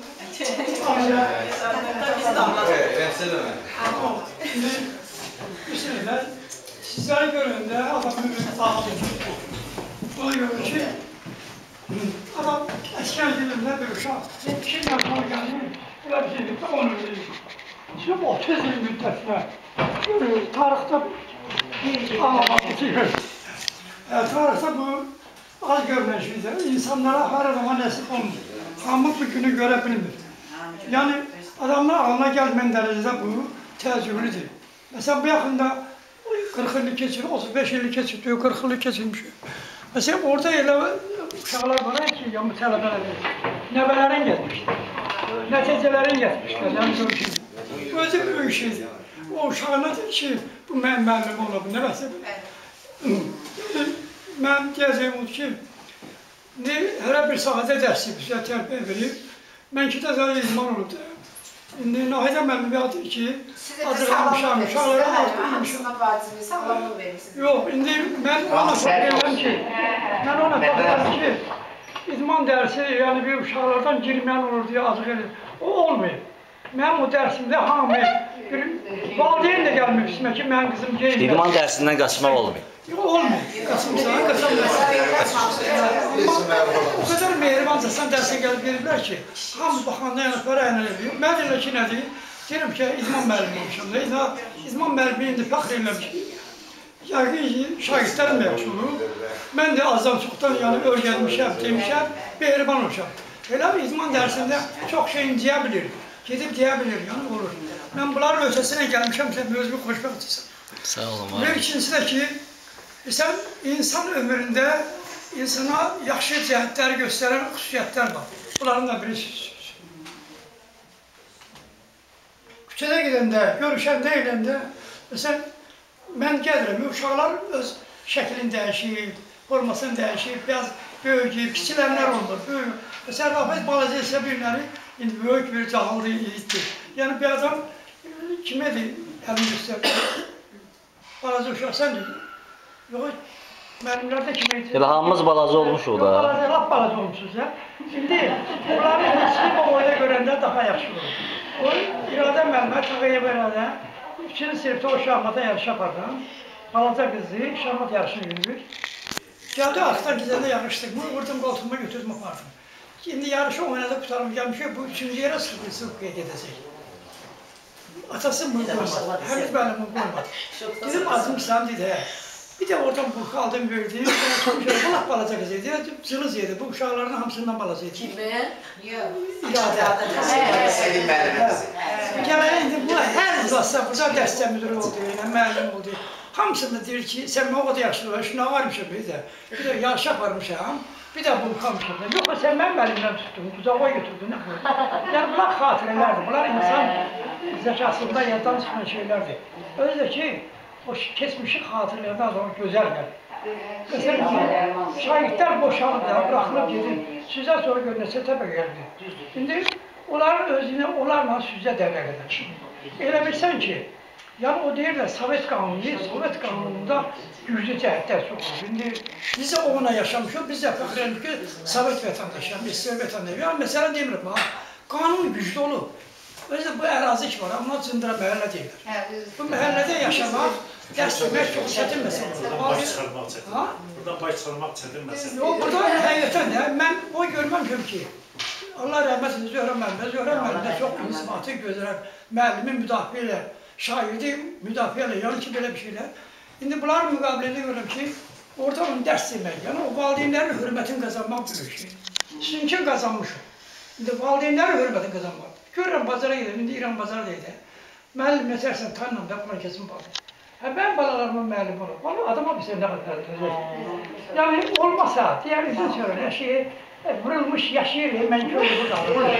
Bu sefer sizləri görəndə adamın bir ağabey. Buna görə ki, adam əskər dilində bir uşaq. Kim yapar gəlir, elə bir şeydir, onu verir. Şimdi otuz il müddətlə tarixdə ağabey çıxır. Tarixdə bu az görülən şeydir. İnsanlara hər zaman nəsib olmur. Hamı bu günü görə bilmir. Yəni, adamlar ağlına gəlməyən dərəcədə bu təcrübəlidir. Məsələn, bu yaxında qırx illik keçir, otuz beş illik keçir, qırx illik keçirmiş. Məsələn, orada elə uşaqlar var ki, yəni tələbələr, nəvələrin getmişdir, nəticələrin getmişdir, yəni görüşür. Özü böyük şeydir. O uşağına deyir ki, bu mənim müəllim olub, nə məsələ? Mən deyəcəyim odur ki, hər bir sahədə dərs bizə tərbiyə verib, mən iki dəfə izman olubdur. İndi Nahidə müəllim yadır ki, acıqlamışam, uşaqlara artırmışam. Yox, indi mən ona baxıyorum ki, mən ona baxıyorum ki, izman dərsi, yəni bir uşaqlardan girməyən olur deyə acıq edir. O olmayıb. Mənim o dərsimdə hamı, bir valideyn də gəlməyib üstümə ki, mənim qızım geyinməyib. İdman dərsindən qaçmaq olmuyor. Yox, olmuyor. Qaçmışsan, qaçamıyorsan. O qədər mehribancasından dərsə gəlib geliblər ki, hamı baxanda yanıqlara əyənə ediyor. Mən deyirlər ki, nədir? Deyirəm ki, izman müəllimi olmuşam da. İzman müəllimi indi fəxr eləmişim. Yəqin ki, şagirdlərim də yaxşı olur. Mən də azdan çoxdan yəni öyrənmişəm, demişəm, mehriban olmuşam. Elə bir izman dərsində çox şeyini deyə bilir. Gedib deyə bilir, yəni olur. Mən bunların ötəsinə gəlmişəm, sən özümü xoşbəxtçisən. Sağ olun. Və ikincisi də ki, sən insan ömründə insana yaxşı cəhətləri göstərən xüsusiyyətlər var. Bunların da birisi. Küçədə gedəndə, görüşəndə, eləndə, məsələn, mən gəlirəm, uşaqlar öz şəklini dəyişir, formasını dəyişir, biraz böyük, kiçilənlər olmur, böyük. Məsələn, Rafet balaca isə birləri indi böyük bir cahıldı, yiğitdir. Yəni, bir adam kimədir, əlini göstərir? Balaca uşaq, sən deyir. Yox, mənimlərdə kiməydi? Elə hamımız balaca olmuşuq da. Yox, balaca, lap balaca olmuşsunuz, hə? İndi, bunların hissini o boyda görəndə daha yaxşı olur. O, İradə müəllimə, Tağıyev İradə, ikinci sinifdə o şahmata yarışı apardım. Balaca qızı, şahmat yarışını yürüdük. Gəldi, axtar gizəndə yarışdık, bunu vurdum, qoltuğuma götürdüm, apardım. İndi yarışı oynada qutarım, gəlmişik, bu üçüncü yerə sıxıldı, sıxıqıya gedəcək. Atası bunu qoymadı, Həmid müəllim bunu qoymadı. Dedim, azımsan, dedi, hə. Bir də oradan burxu aldım, verdim, bu lap balaca qız idi, cılız yedi, bu uşaqların hamısından balaca idi. Kimi? Yox. İradə. Səlim müəllimimiz. Gələ indi bu hər izlasa, burada dəstə müdürü oldu, müəllim oldu. Hamısında deyir ki, sən mən o qədər yaşlı, şuna varmışam bir də, bir də yarış aparmışam, bir də burxamışam. Yoxsa sən mən müəllimdən tutdun, qucağa götürdün. Yəni bunlar xatirələrdir, bunlar insan zəkasında yaddan çıxan şeylərdir. Özü də ki, o keçmişi xatirələrdə adamı gözəl gəlir. Mesela ki, şahitler boşaldı, bırakılıp gidin. Sizə sonra görünəsə təbə gəldi. Şimdi onların özünü, onlarla sizə dəvə edir. Elə bilsən ki, yani o deyirlər Sovet kanunu, Sovet kanununda güclü cəhətlər soxulur. Şimdi biz də onunla yaşamışıq, biz də fəxrlənirik ki, Sovet vətəndaşıyam, biz Sovet vətəndaşıyam. Yani məsələ demirik, ha, kanun güclü olur. Özdə bu ərazi ki var, amma Cındıra məhəllə deyirlər. Bu məhəllədə yaşamaq, dərs demək çox çətin məsələ. Baş çıxarmaq çətin. Buradan baş çıxarmaq çətin məsələ. Yox, burada həqiqətən də mən o görməmişəm ki, Allah rəhmət edin, Zöhrə müəllimə, Zöhrə müəllimə çox inzibati gözləyir, müəllimin müdafiə ilə, şairdi müdafiə ilə, yəni ki, belə bir şeylər. İndi bunların müqabilində görürəm ki, orada onu dərs demək, yəni o valideynlərin hörmətini qazanmaq böyük şey. Sizinki qazanmışım. İndi valideynlərin hörmətini qazanmaq. Görürəm, bazara gedirəm, indi İran bazarı deyil. Müəllim məsəlsən, tanınam da, buna kesin bağlı. Hə, mən balalarımın müəllim olur. Bana adama bir şey nə qədər yəni, olmasa, deyər, izin söylür, hər şeyi vurulmuş, yaşayır, mən köylü burada alır.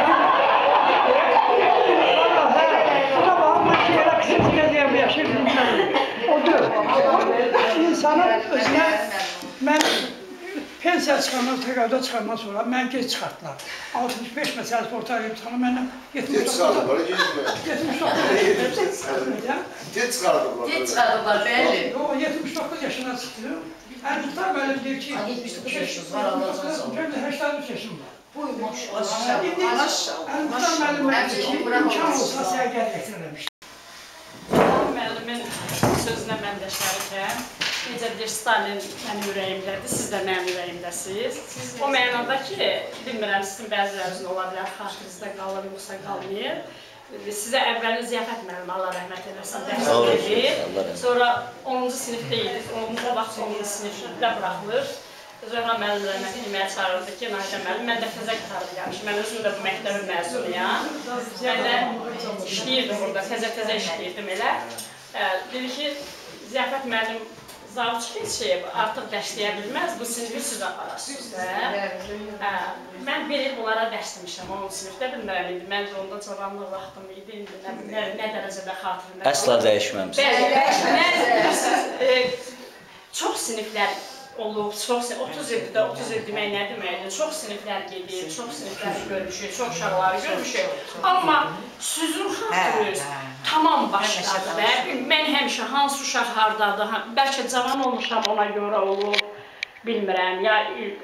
Buna baxın, bu şeylə qısım sigəzəyəm, yaşayır, o deyil. İnsanın özünə, mən pensiya çıxandan, təqavüdə çıxandan sonra mən geç çıxartdılar. altmış beş məsələsi ortaya verib çıxanı məndən yetmiş doqquz. yetmiş doqquz. Geç çıxardıblar. Geç çıxardıblar, bəli. O, yetmiş doqquz yaşına çıxdım. Ərmuxtar müəllim deyir ki, yetmiş doqquz yaşınız var, Allah razı olsun. səksən üç yaşım var. Buyur, maşallah. Ərmuxtar müəllim deyir ki, imkan olsa səhə gəl gətirələmiş. Müəllimin sözünə mən də şərikəm. Necə deyir, Stalin mənim ürəyimdədir, siz də mənim ürəyimdəsiniz. O mənada ki, bilmirəm, sizin bəzilərinizin ola bilər, xatirinizdə qalır, yoxsa qalmayır. Sizə əvvəlin Ziyafət müəllim, Allah rəhmət edərsən, dərs edir. Sonra onuncu sinifdə idik, onuncu vaxt onuncu sinifdə buraxılır. Zöhrə müəllim rəhmət etməyə çağırırdı ki, Nahidə müəllim, mən də təzə qıtarıb gəlmişim, mən özüm də bu məktəbin məzunuyam. Mən də işləyirdim burada, təzə-təzə işləyirdim elə. Dedi ki, Ziyafət müəllim zavçı keçib, artıq dərsləyə bilməz, bu sinifi siz apararsınız da. Mən bir il bunlara dərs demişəm, onun sinifdə bilmirəm indi, məncə onda cavanlıq vaxtım idi, indi nə dərəcədə xatirimdə. Əsla dəyişməmişsiniz. Bəli, çox siniflər olub, çox, otuz ildə, otuz il demək nə deməkdir, çox siniflər gedir, çox sinifləri görmüşük, çox uşaqları görmüşük. Amma sizin xatırınız tamam başladı və mən həmişə hansı uşaq hardadır, bəlkə cavan olmuşam ona görə olub, bilmirəm, ya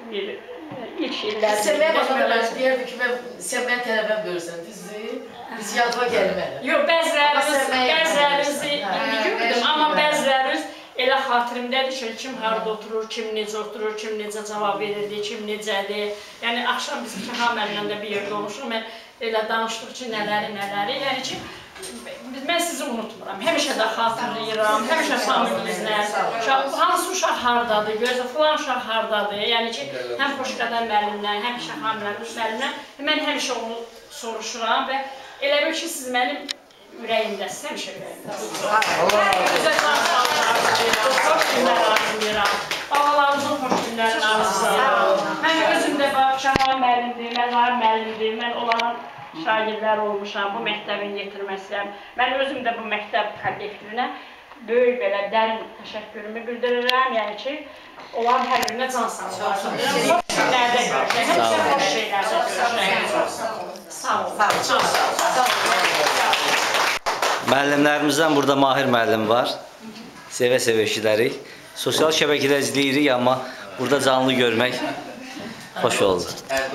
ilk illər... Səməyə baxanda mən deyərdim ki, sən mən tələbəm görürsən, bizi, biz yadıma gəlməliyəm. Yox, bəzilərinizi indi gördüm, amma bəziləriniz elə xatirimdədir ki, kim harada oturur, kim necə oturur, kim necə cavab verirdi, kim necədir. Yəni, axşam biz Kəhan müəllimlə də bir yerdə olmuşuq, mən elə danışdıq ki, nələri, nələri. Yəni ki, mən sizi unutmuram, həmişə də xatırlayıram, həmişə samimizlə. Hansı uşaq hardadır, gözlə, filan uşaq hardadır. Yəni ki, həm Xoşqədəm müəllimlə, həm Kəhan müəllimlə, mən həmişə onu soruşuram və elə bil ki, siz mənim ürəyimdəsiz, həmişə ürəyimdəsiz. Hər gözə can sağlayıram, xoş günlər arzulayıram, babalarımızın xoş günlərini arzulayıram. Mən özüm də Şahan müəllimdir, Məzar müəllimdir, mən onların şagirdlər olmuşam, bu məktəbin yetirməsiyəm. Mən özüm də bu məktəb kollektivinə böyük belə dərin təşəkkürümü bildirirəm, yəni ki, onların hər birinə can sağlayıram. Xoş günlərdə görüşək, həmişə xoş şeylərdə görüşək. Sağ olun. Sağ olun. Müəllimlərimizdən burada Mahir müəllim var. Sevə-sevə eşidərik. Sosial şəbəkədə izləyirik, amma burada canlı görmək xoş oldu.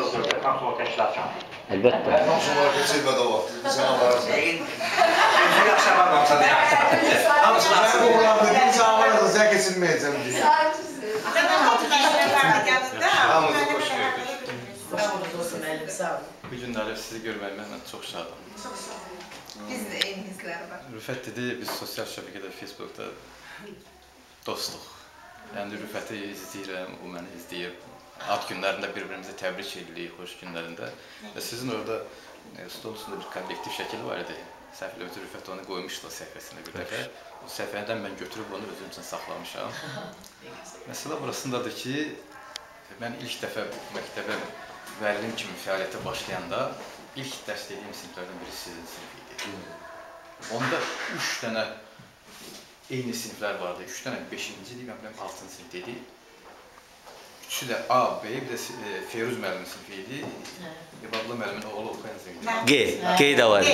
Əlbəttə. Hamısını keçirmədi o vaxt. Sən apararsan. Bir axşama qalsan ya. Hamısını axşama. Mən oğlandı, bir cavabı sən keçirməyəcəm deyə. Hamımızı xoş gördük. Sağ olsun müəllim, sağ olun. Bu günləri sizi görməyimə mən çox şadam. Biz də eyni hisslər var. Rüfət dedi, biz sosial şəbəkədə, Facebookda dostuq. Yəni Rüfəti izləyirəm, o məni izləyir. Ad günlərində bir-birimizi təbrik edirik, xoş günlərində. Və sizin orada stol üstündə bir kollektiv şəkil var idi. Səhvlə ötürü Rüfət onu qoymuşdu səhifəsində bir dəfə. O səhifədən mən götürüb onu özüm üçün saxlamışam. Məsələ burasındadır ki, mən ilk dəfə məktəbə müəllim kimi fəaliyyətə başlayanda ilk dərs dediyim siniflərdən biri sizin sinif idi. Onda üç dənə eyni siniflər vardı. Üç dənə beşinci idi, mən biləm altıncı sinif dedi. Üçü də A, B, bir də Feyruz müəllimin sinifi idi. İbadlı müəllimin oğlu oxuyan sinifi. G, G də var.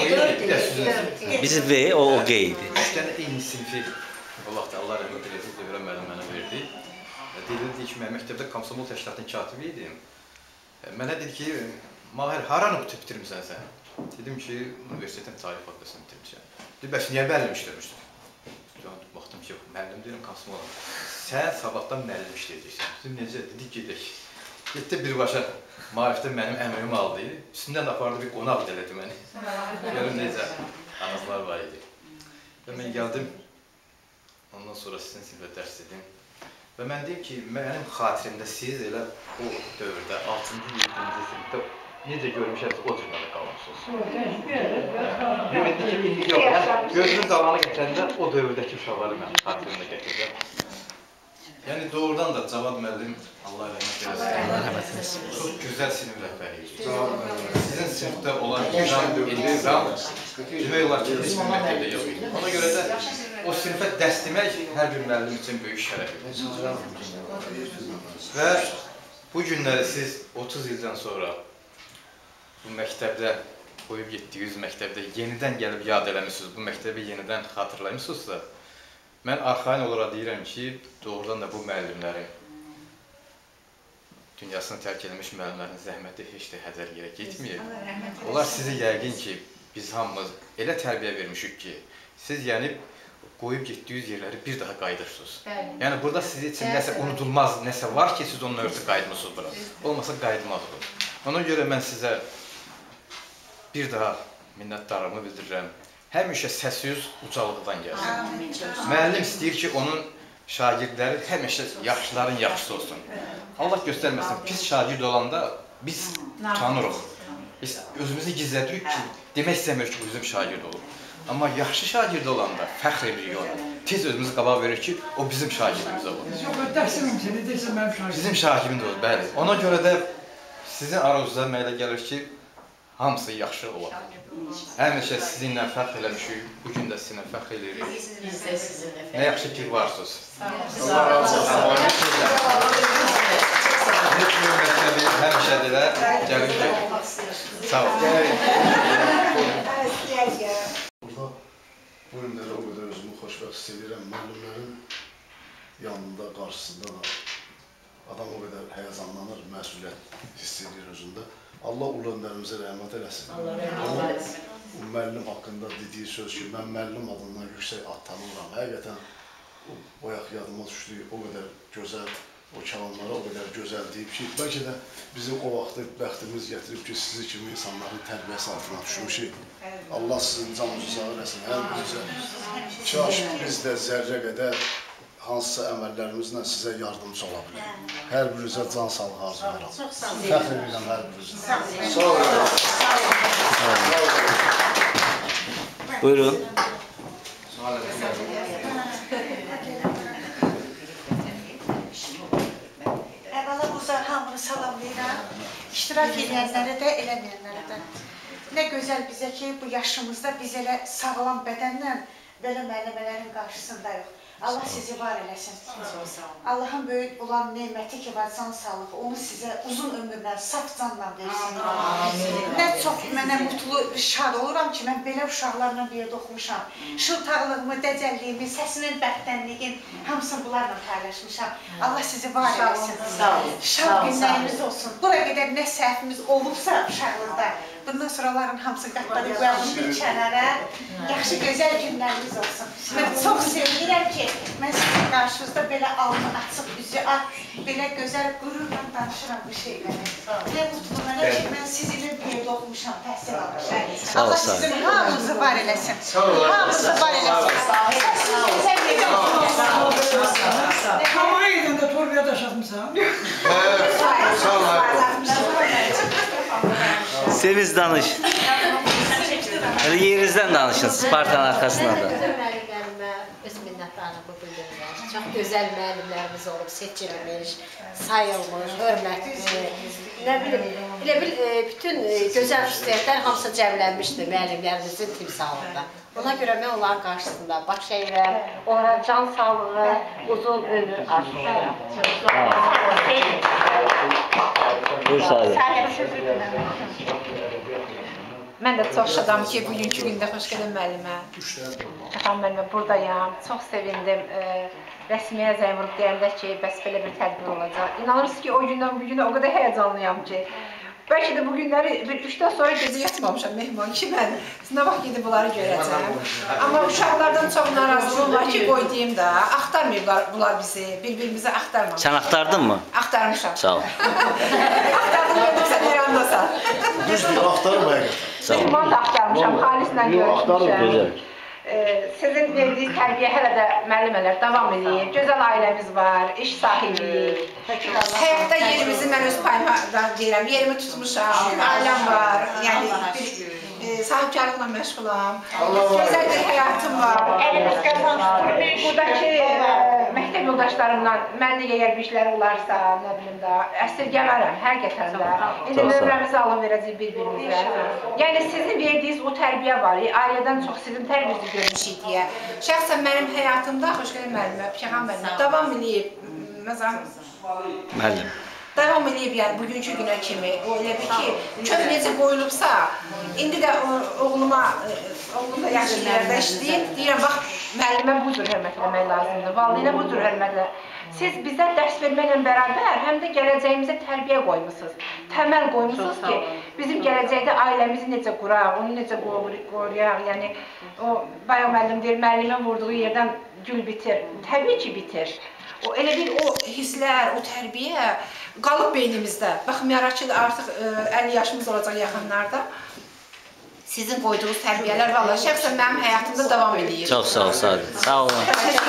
Bizim V, o G idi. Üç dənə eyni sinifi o vaxt Allah rəhmət eləsin, Dövrən müəllim mənə verdi. Deyildi ki, mən məktəbdə Komsomol təşkilatının katibi idim. Mənə dedi ki, Mahir, haranı bitirmisən sən? Dedim ki, universitetin tarix fakültəsini bitirmişəm. Dedi, bəs niyə müəllim işləmişsən? Baxdım ki, müəllim deyirəm, Komsomolam. Sən sabahdan müəllim işləyəcəksən. Dedim, necə? Dedik, gedək. Getdi birbaşa maarifdə mənim əmrim aldı. Üstündən apardı bir qonaq elədi məni. Görüm necə anazlar var idi. Və mən gəldim, ondan sonra sizin sinifə dərs dedim. Və mən deyim ki, mənim xatirimdə siz elə o dövrdə, altıncı yedinci sinifdə necə görmüşəniz, o cürmədə qalmışsınız. Ümidli ki, indi yox. Gözünün qalanı gətirəndə o dövrdəki uşaqları mən xatirimdə gətirəcəm. Yəni doğrudan da Cavad müəllim, Allah rəhmət eləsin, çox gözəl sinif rəhbəri idi. Sizin sinifdə olan nizam, intizam, demək olar ki, heç bir məktəbdə yox idi. Ona görə də o sinifə dərs demək hər bir müəllim üçün böyük şərəf idi. Və bu günləri siz otuz ildən sonra bu məktəbdə, qoyub getdiyiniz məktəbdə yenidən gəlib yad eləmişsiniz, bu məktəbi yenidən xatırlaymışsınızsa, mən arxain olaraq deyirəm ki, doğrudan da bu müəllimlərin, dünyasını tərk edilmiş müəllimlərin zəhməti heç də hədər yerə getməyib. Onlar sizi yəqin ki, biz hamımız elə tərbiyə vermişik ki, siz yəni qoyub getdiyiniz yerləri bir daha qayıdırsınız. Yəni burada sizi üçün nəsə unudulmaz, nəsə var ki, siz onun örtü qayıtmışsınız bura. Olmasa qayıtmazdır. Ona görə mən sizə bir daha minnətdarlığımı bildirirəm. Həmişə səs-yüz ucalıqdan gəlsin. Müəllim istəyir ki, onun şagirdləri həmişə yaxşıların yaxşısı olsun. Allah göstərməsin, pis şagird olanda biz tanırıq. Biz özümüzü gizlədirik ki, demək istəmirik ki, bu bizim şagird olur. Amma yaxşı şagird olanda fəxr edirik ona. Tez özümüzü qabaq verir ki, o bizim şagirdimiz olur. Yox, dərsəm səni, deyirsən mənim şagirdim. Bizim şagirdimiz olur, bəli. Ona görə də sizin aranızda mənə gəlir ki, hamısı yaxşı olar. Həmişə sizinlə fəxr eləmişik, bugün də sizinlə fəxr edirik. Biz də sizinlə fəxr edirik. Nə yaxşı ki, varsınız. Sağ olun. Lütfü məktəbi həmişə dilə gəlir ki, sağ olun. Burada bu günlərə o qədər özümü xoşbəxt hiss edirəm. Müəllimlərin yanında, qarşısında da adam o qədər həyəcanlanır, məsuliyyət hiss edir özündə. Allah ulu öndərimizə rəhmət eləsin. Allah rəhmət eləsin. O müəllim haqqında dediyi söz ki, mən müəllim adından yüksək ad tanımıram. Həqiqətən o yaq yadıma düşdü, o qədər gözəl, o kəlamlara o qədər gözəl deyib ki, bəlkə də bizim o vaxtı bəxtimiz gətirib ki, sizi kimi insanların tərbiyəsi altına düşmüşük. Allah sizin canınızı sağ eləsin, hər birinizə. Kaş biz də zərrə qədər hansısa əməllərimizlə sizə yardımcı ola bilərik. Hər birinizə can sağlığı arzulayıram. Fəxr edirəm hər birinizə. Sağ olun. Buyurun. Əvvəla burada hamını salamlayıram. İştirak edənlərə də, eləməyənlərə də. Nə gözəl bizə ki, bu yaşımızda biz elə sağlam bədənlə belə müəllimələrin qarşısındayıq. Allah sizi var eləsin. Allahın böyük olan neyməti ki var, can sağlığı, onu sizə uzun ömürlə, saf canla versin. Nə çox mənə mutlu, şad oluram ki, mən belə uşaqlarla bir yerdə oxumuşam. Şıltaqlığımı, dəcəlliyimi, səsimin bəxtənliyin, hamısını bunlarla paylaşmışam. Allah sizi var eləsin. Şad günləriniz olsun. Bura qədər nə səhvimiz olubsa uşaqlıqda, bundan sonraların hamısı qatları qoyalım bir kənara. Yaxşı, gözəl günləriniz olsun. Mən çox sevinirəm ki, mən sizin qarşınızda belə alnı açıq, üzü ağ, belə gözəl qürurla danışıram bu şeyləri. Nə mutlu mənə ki, mən sizinlə bir yerdə oxumuşam, təhsil almışam. Allah sizin hamınızı var eləsin. Hamınızı var eləsin. Havaya gedəndə torbaya daşatmışsan. Sağ olun. Siz danış. Yerinizdən danışın, Spartanın arkasına da. Müəllimlərimə öz minnətdarlığımı bildirirəm. Çox gözəl müəllimlərimiz olub, seçilmiş, sayılmış, hörmətli. Nə bilim, elə bil bütün gözəl xüsusiyyətlər hamısı cəmlənmişdi müəllimlərimizin timsalında. Buna görə mən onların qarşısında baş əyirəm, onlara can sağlığı, uzun ömür arzulayıram. Buyur Sadə. Mən də çox şadam ki, bugünkü gündə Xoşgələn müəllimə, Şəxan müəllimə buradayam. Çox sevindim. Rəsmiyə zəng vurub deyəndə ki, bəs belə bir tədbir olacaq. İnanırsınız ki, o gündən bu günə o qədər həyəcanlıyam ki, bəlkə də bu günləri bir üçdən sonra gecə yatmamışam mehman ki, mən nə vaxt gedib bunları görəcəm. Amma uşaqlardan çox narazılığım var ki, qoy deyim də, axtarmayıblar bunlar bizi, bir-birimizi axtarmamışlar. Sən axtardın mı? Axtarmışam. Sağ ol. Axtardım, gördüm sən heyrandasan. Düzdür, axtarım həqiqətən. Mehman da axtarmışam, Xalislə görüşmüşəm. Sizin verdiyiniz tərbiyə hələ də müəllimələr davam edir. Gözəl ailəmiz var, iş sahibiyik. Həyatda yerimizi mən öz payıma deyirəm, yerimi tutmuşam, ailəm var. Yəni bir sahibkarlıqla məşğulam. Gözəl bir həyatım var. Buradakı məktəb yoldaşlarımla mən də əgər bir işlər olarsa, nə bilim də, əsirgəmərəm həqiqətən də. İndi nömrəmizi alın verəcəyik bir-birimizə. Yəni sizin verdiyiniz o tərbiyə var, ailədən çox sizin tərbiyənizi görmüşük deyə. Şəxsən mənim həyatımda Xoşgələn müəllimə, Şəxan müəllimə davam edib, məsələn, Müəllim. davam edib yəni bugünkü günə kimi. O elə bir ki, kök necə qoyulubsa, indi də oğluma, oğlum da yaxşı yerdə işləyib, deyirəm, bax, müəllimə bu cür hörmət eləmək lazımdır, valideynə bu cür hörmət eləmək. Siz bizə dərs verməklə bərabər, həm də gələcəyimizə tərbiyə qoymusunuz, təməl qoymusunuz ki, bizim gələcəkdə ailəmizi necə quraq, onu necə qoruyaq, yəni o bayaq müəllim deyir, müəllimin vurduğu yerdən gül bitir, təbii ki bitir. O elə bir o hisslər, o tərbiyə qalıb beynimizdə. Baxmayaraq ki, artıq əlli yaşımız olacaq yaxınlarda. Sizin qoyduğunuz tərbiyələr valla şəxsən mənim həyatımda davam edir. Çox sağ ol, Sadə. Sağ olun.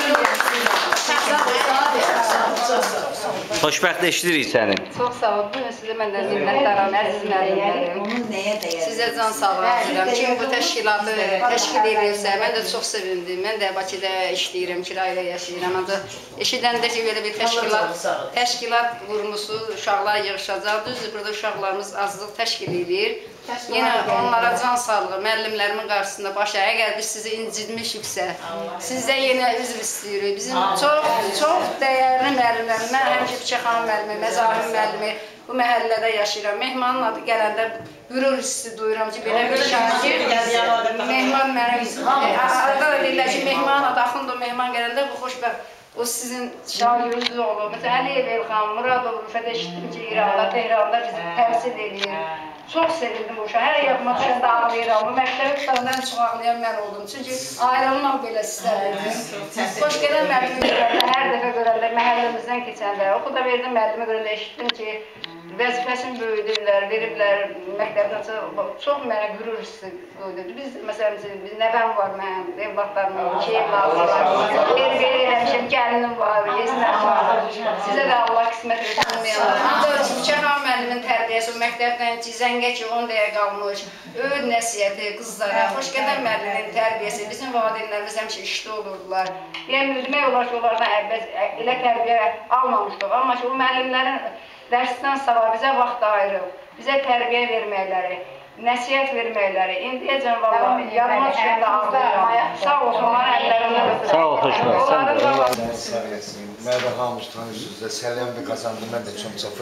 Xoşbəxt eşidirik səni. Çox sağ ol. Bugün sizə məndən minnətdaram, əziz müəllimlərim. Sizə can sağlığı diləyirəm. Kim bu təşkilatı təşkil edirsə, mən də çox sevindim. Mən də Bakıda işləyirəm, kirayla yaşayıram. Ancaq eşidəndə ki, belə bir təşkilat, təşkilat qurmusu, uşaqlar yığışacaq. Düzdür, burada uşaqlarımız azlıq təşkil edir. Yenə onlara can sağlığı, müəllimlərimin qarşısında başa, əgər biz sizi incitmişiksə, sizdə yenə üzr istəyirik. Bizim çox, çox dəyərli müəllimlərim, mən həmişə Şəxan müəllimi, Məzahim müəllimi bu məhəllədə yaşayıram. Mehmanın adı gələndə qürur hissi duyuram ki, belə bir şagird, mehman mənim, arada da deyirlər ki, mehman adı, Axund o mehman gələndə bu xoşbəxt. O sizin şagirdiniz olub. Məsələn, Əliyev Elxan, Muradov, Rüfət eşitdim ki, İranda, Tehranda bizi təmsil edir. Çox sevindim bu uşaq. Hər yadıma düşəndə ağlayıram. Bu məktəbi tutandan çox ağlayan mən oldum. Çünki ayrılmaq belə istəmirdim. Xoşgələn müəllimi görəndə, hər dəfə görəndə, məhəlləmizdən keçəndə, oxu da verdim müəllimi görəndə, eşitdim ki, vəzifəsini böyüdürlər, veriblər məktəbdən çox mənə qürur hissi qoydu. Biz, məsələn, nəvəm var mənim, evlatlarımın, iki evladım var, terbiyə eləmişəm, gəlinim var, yesinəm var. Sizə də Allah qismət etsin. Ancaq Şəxan müəllimin tərbiyəsi, məktəbdən ki, zəngə ki, on dəyə qalmış, öyüd nəsiyyəti qızlara, Xoşgələn müəllimin tərbiyəsi, bizim valideynlərimiz həmişə işdə olurdular. Yəni, demək olar ki, onlardan elə tərbiyə almamışdıq, amma ki, o müəllimlərin dərsdən sabah bizə vaxt ayırıb, bizə tərbiyə verməkləri, nəsiyyət verməkləri, indiyəcən valla yadıma düşəndə ağlayıram. Sağ olsun, onların əllərindən öpürəm. Sağ ol, xoşbəxt. Mən sağ eləsin. Mən də hamımız tanıyorsunuz da, sələm bir qazandım, mən də çox çox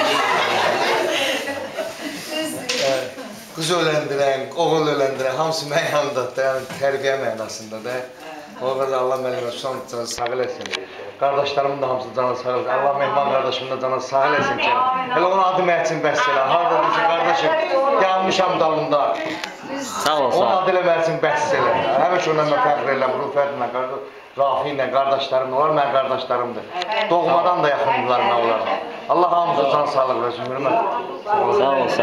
fırlanmadım. Qız öləndirən, oğul öləndirən, hamısı mən yanımdadır, yəni tərbiyə mənasında da. Orada da Allah müəllimə son sağ eləsin. Qardaşlarımın da hamısı canı sağ eləsin. Allah Mehman qardaşımın da canı sağ eləsin ki, elə onun adı məhcin bəs elə. Harada deyəcək, qardaşım, yanmışam dalında. Sağ ol, sağ ol. Onun adı ilə məhcin bəs elə. Həmişə ondan mən fəxr eləm, Rüfətlə, Rafi ilə, qardaşlarımla, onlar mənim qardaşlarımdır. Doğmadan da yaxındılar mən onlarla. Allah hamıza can sağlıq versin, hürmət. Sağ ol, sağ ol.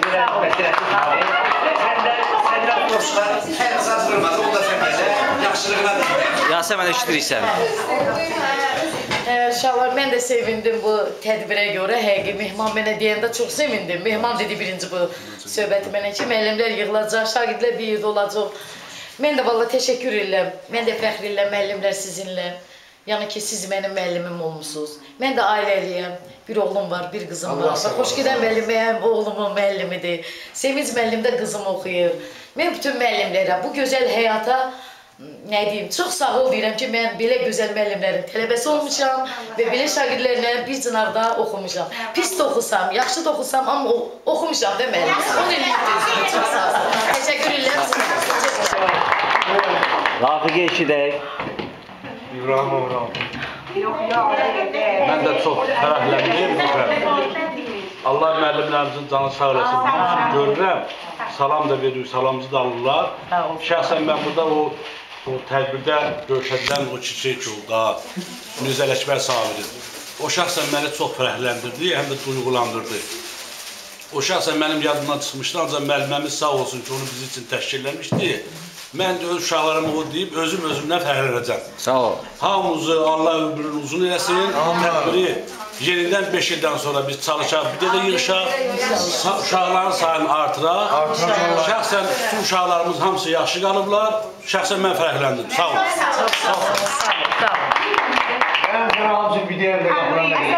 Səndən dostlar, hər əsas vurmadı, o da sən gələ, yaxşılığına deyil. Yasəmən eşidirik səni. Uşaqlar, mən də sevindim bu tədbirə görə, həqiqi Mehman mənə deyəndə çox sevindim. Mehman dedi birinci bu söhbəti mənə ki, müəllimlər yığılacaq, şagirdlər bir yerdə olacaq. Mən də valla təşəkkür edirəm, mən də fəxr edirəm müəllimlər sizinlə. Yəni ki, siz mənim müəllimim olmusunuz. Mən də ailəliyəm. Bir oğlum var, bir qızım var. Xoşgedən müəllimim, oğlumun müəllimidir. Sevinç müəllim də qızım oxuyur. Mən bütün müəllimlərə, bu gözəl həyata nə deyim, çox sağ ol deyirəm ki, mən belə gözəl müəllimlərin tələbəsi olmuşam və belə şagirdlərlə bir cınarda oxumuşam. Pis də oxusam, yaxşı da oxusam, amma oxumuşam da müəllim. Onu eləyib çox sağ olun. Təşəkkür edirəm. Rafiqə eşidək. İbrahim Oğram. Mən də çox fərəhləndim. Allah müəllimlərimizin canı sağ eləsin. Hamısını görürəm. Salam da veririk, salamımızı da alırlar. Şəxsən mən burada o, o tədbirdə görüşədilən o çiçək ki, o da Mirzə Ələkbər Sabirin. O şəxsən məni çox fərəhləndirdi, həm də duyğulandırdı. O şəxsən mənim yadımdan çıxmışdı, ancaq müəlliməmiz sağ olsun ki, onu bizim üçün təşkil eləmişdi. Mən də öz uşaqlarıma o deyib, özüm özümdən fərəhlənəcəm. Sağ ol. Hamımızı Allah ömrünü uzun eləsin. Tədbiri yenidən beş ildən sonra biz çalışaq, bir də yığışaq, uşaqların sayını artıraq. Şəxsən bütün uşaqlarımız hamısı yaxşı qalıblar. Şəxsən mən fərəhləndim. Sağ ol. Sağ ol. Sağ ol. Ən sonra hamısı bir deyərdə qapıran da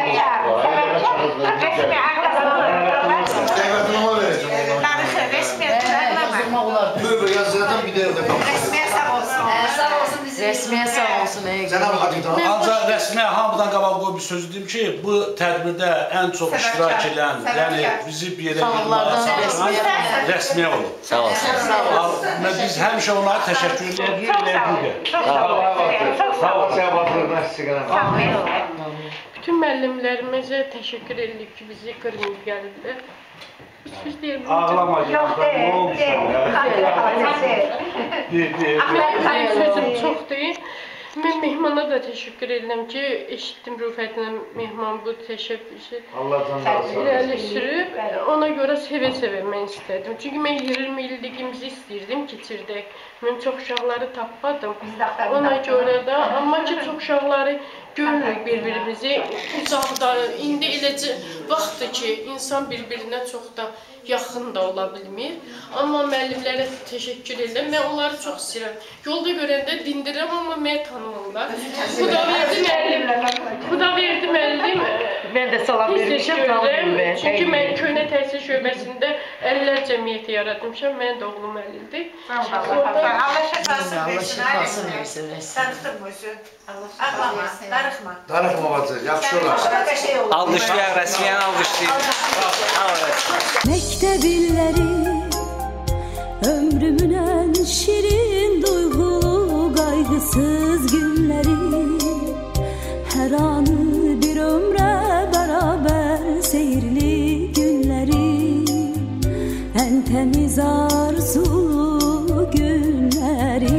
Buyur, yazılardan bir deyərdə qapıran. Rəsmiyə sağ olsun. Sağ olsun bizi. Rəsmiyə sağ olsun. Cənab Hakim. Ancaq rəsmiyə hamıdan qabaq qoy bir söz deyim ki, bu tədbirdə ən çox iştirak edən, yəni bizi bir yerə yığmağa rəsmiyə olub. Sağ olsun. Biz həmişə onlara təşəkkür edirik. Sağ olun. Bütün müəllimlərimizə təşəkkür edirik ki, bizi qırmızı gəlirlər. Söz deyirəm. Ağlama gəlirlər, nə olmuşlar ya? Mənim sözüm çoxdur. Mən Mehmana da təşəkkür edirəm ki, eşitdim Rüfətlə Mehman bu təşəbbüsü irəli sürüb. Ona görə sevə-sevə mən istədim. Çünki mən iyirmi illikimizi istəyirdim, keçirdək. Mən çox uşaqları tapmadım. Ona görə də, amma ki, çox uşaqları görürük bir-birimizi uzaqda. İndi eləcə vaxtdır ki, insan bir-birinə çox da yaxın da ola bilmir. Amma müəllimlərə təşəkkür edirəm. Mən onları çox istəyirəm. Yolda görəndə dindirəm, amma mən tanımırlar. Xudaverdi müəllim. Xudaverdi müəllim. Mən də salam vermişəm, tanıdım mən. Çünki mən köhnə təhsil şöbəsində əllər cəmiyyəti yaratmışam. Mən də oğlum əlildir. Allah şəfasını versin. Allah şəfasını versin. Tanıtdım özü. Ağlama, darıxma. Darıxma bacı, yaxşı olar. Alqışlayaq, rəsmiyyən alqışlayaq. Məktəb illəri ömrümün ən şirin duyğulu qayğısız günləri hər anı bir ömrə bərabər seyirli günləri ən təmiz arzulu günləri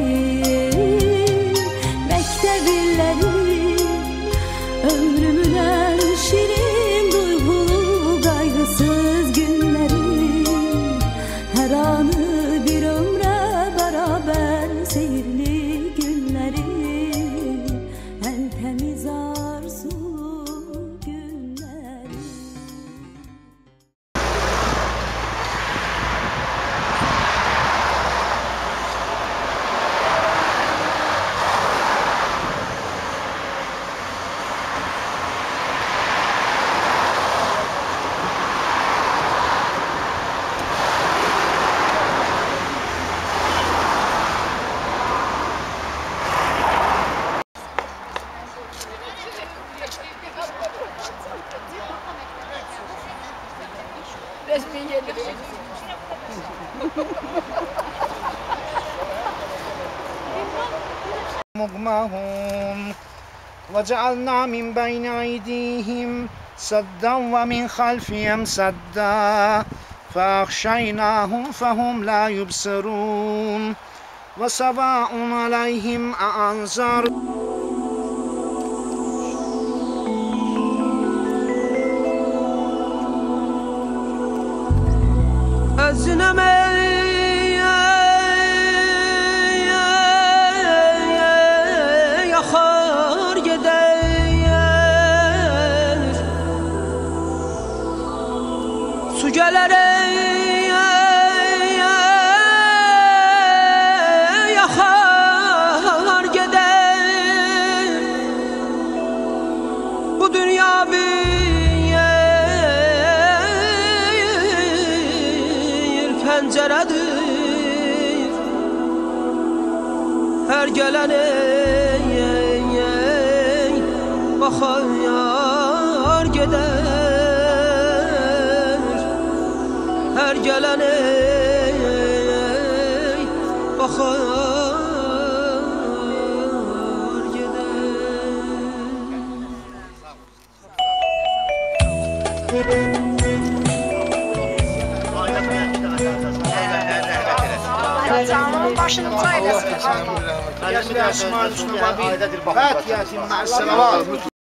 məktəb illəri ömrümün ən şirin duyğulu qayğısız günləri hər anı bir ömrə bərabər seyirli günləri ən təmiz arzulu günləri مغمهم وجعلنا من بين أيديهم سدا ومن خلفهم سدا فأغشيناهم فهم لا يبصرون وسواء عليهم أأنذر Yaxar gedər Bu dünya bir penceredir. Her gelen ey, ey, ey, bakar gider. Her gelen ey, ey, bakar Canımın başınıza eylesin. Fatiha-i Ma'as-Salavat.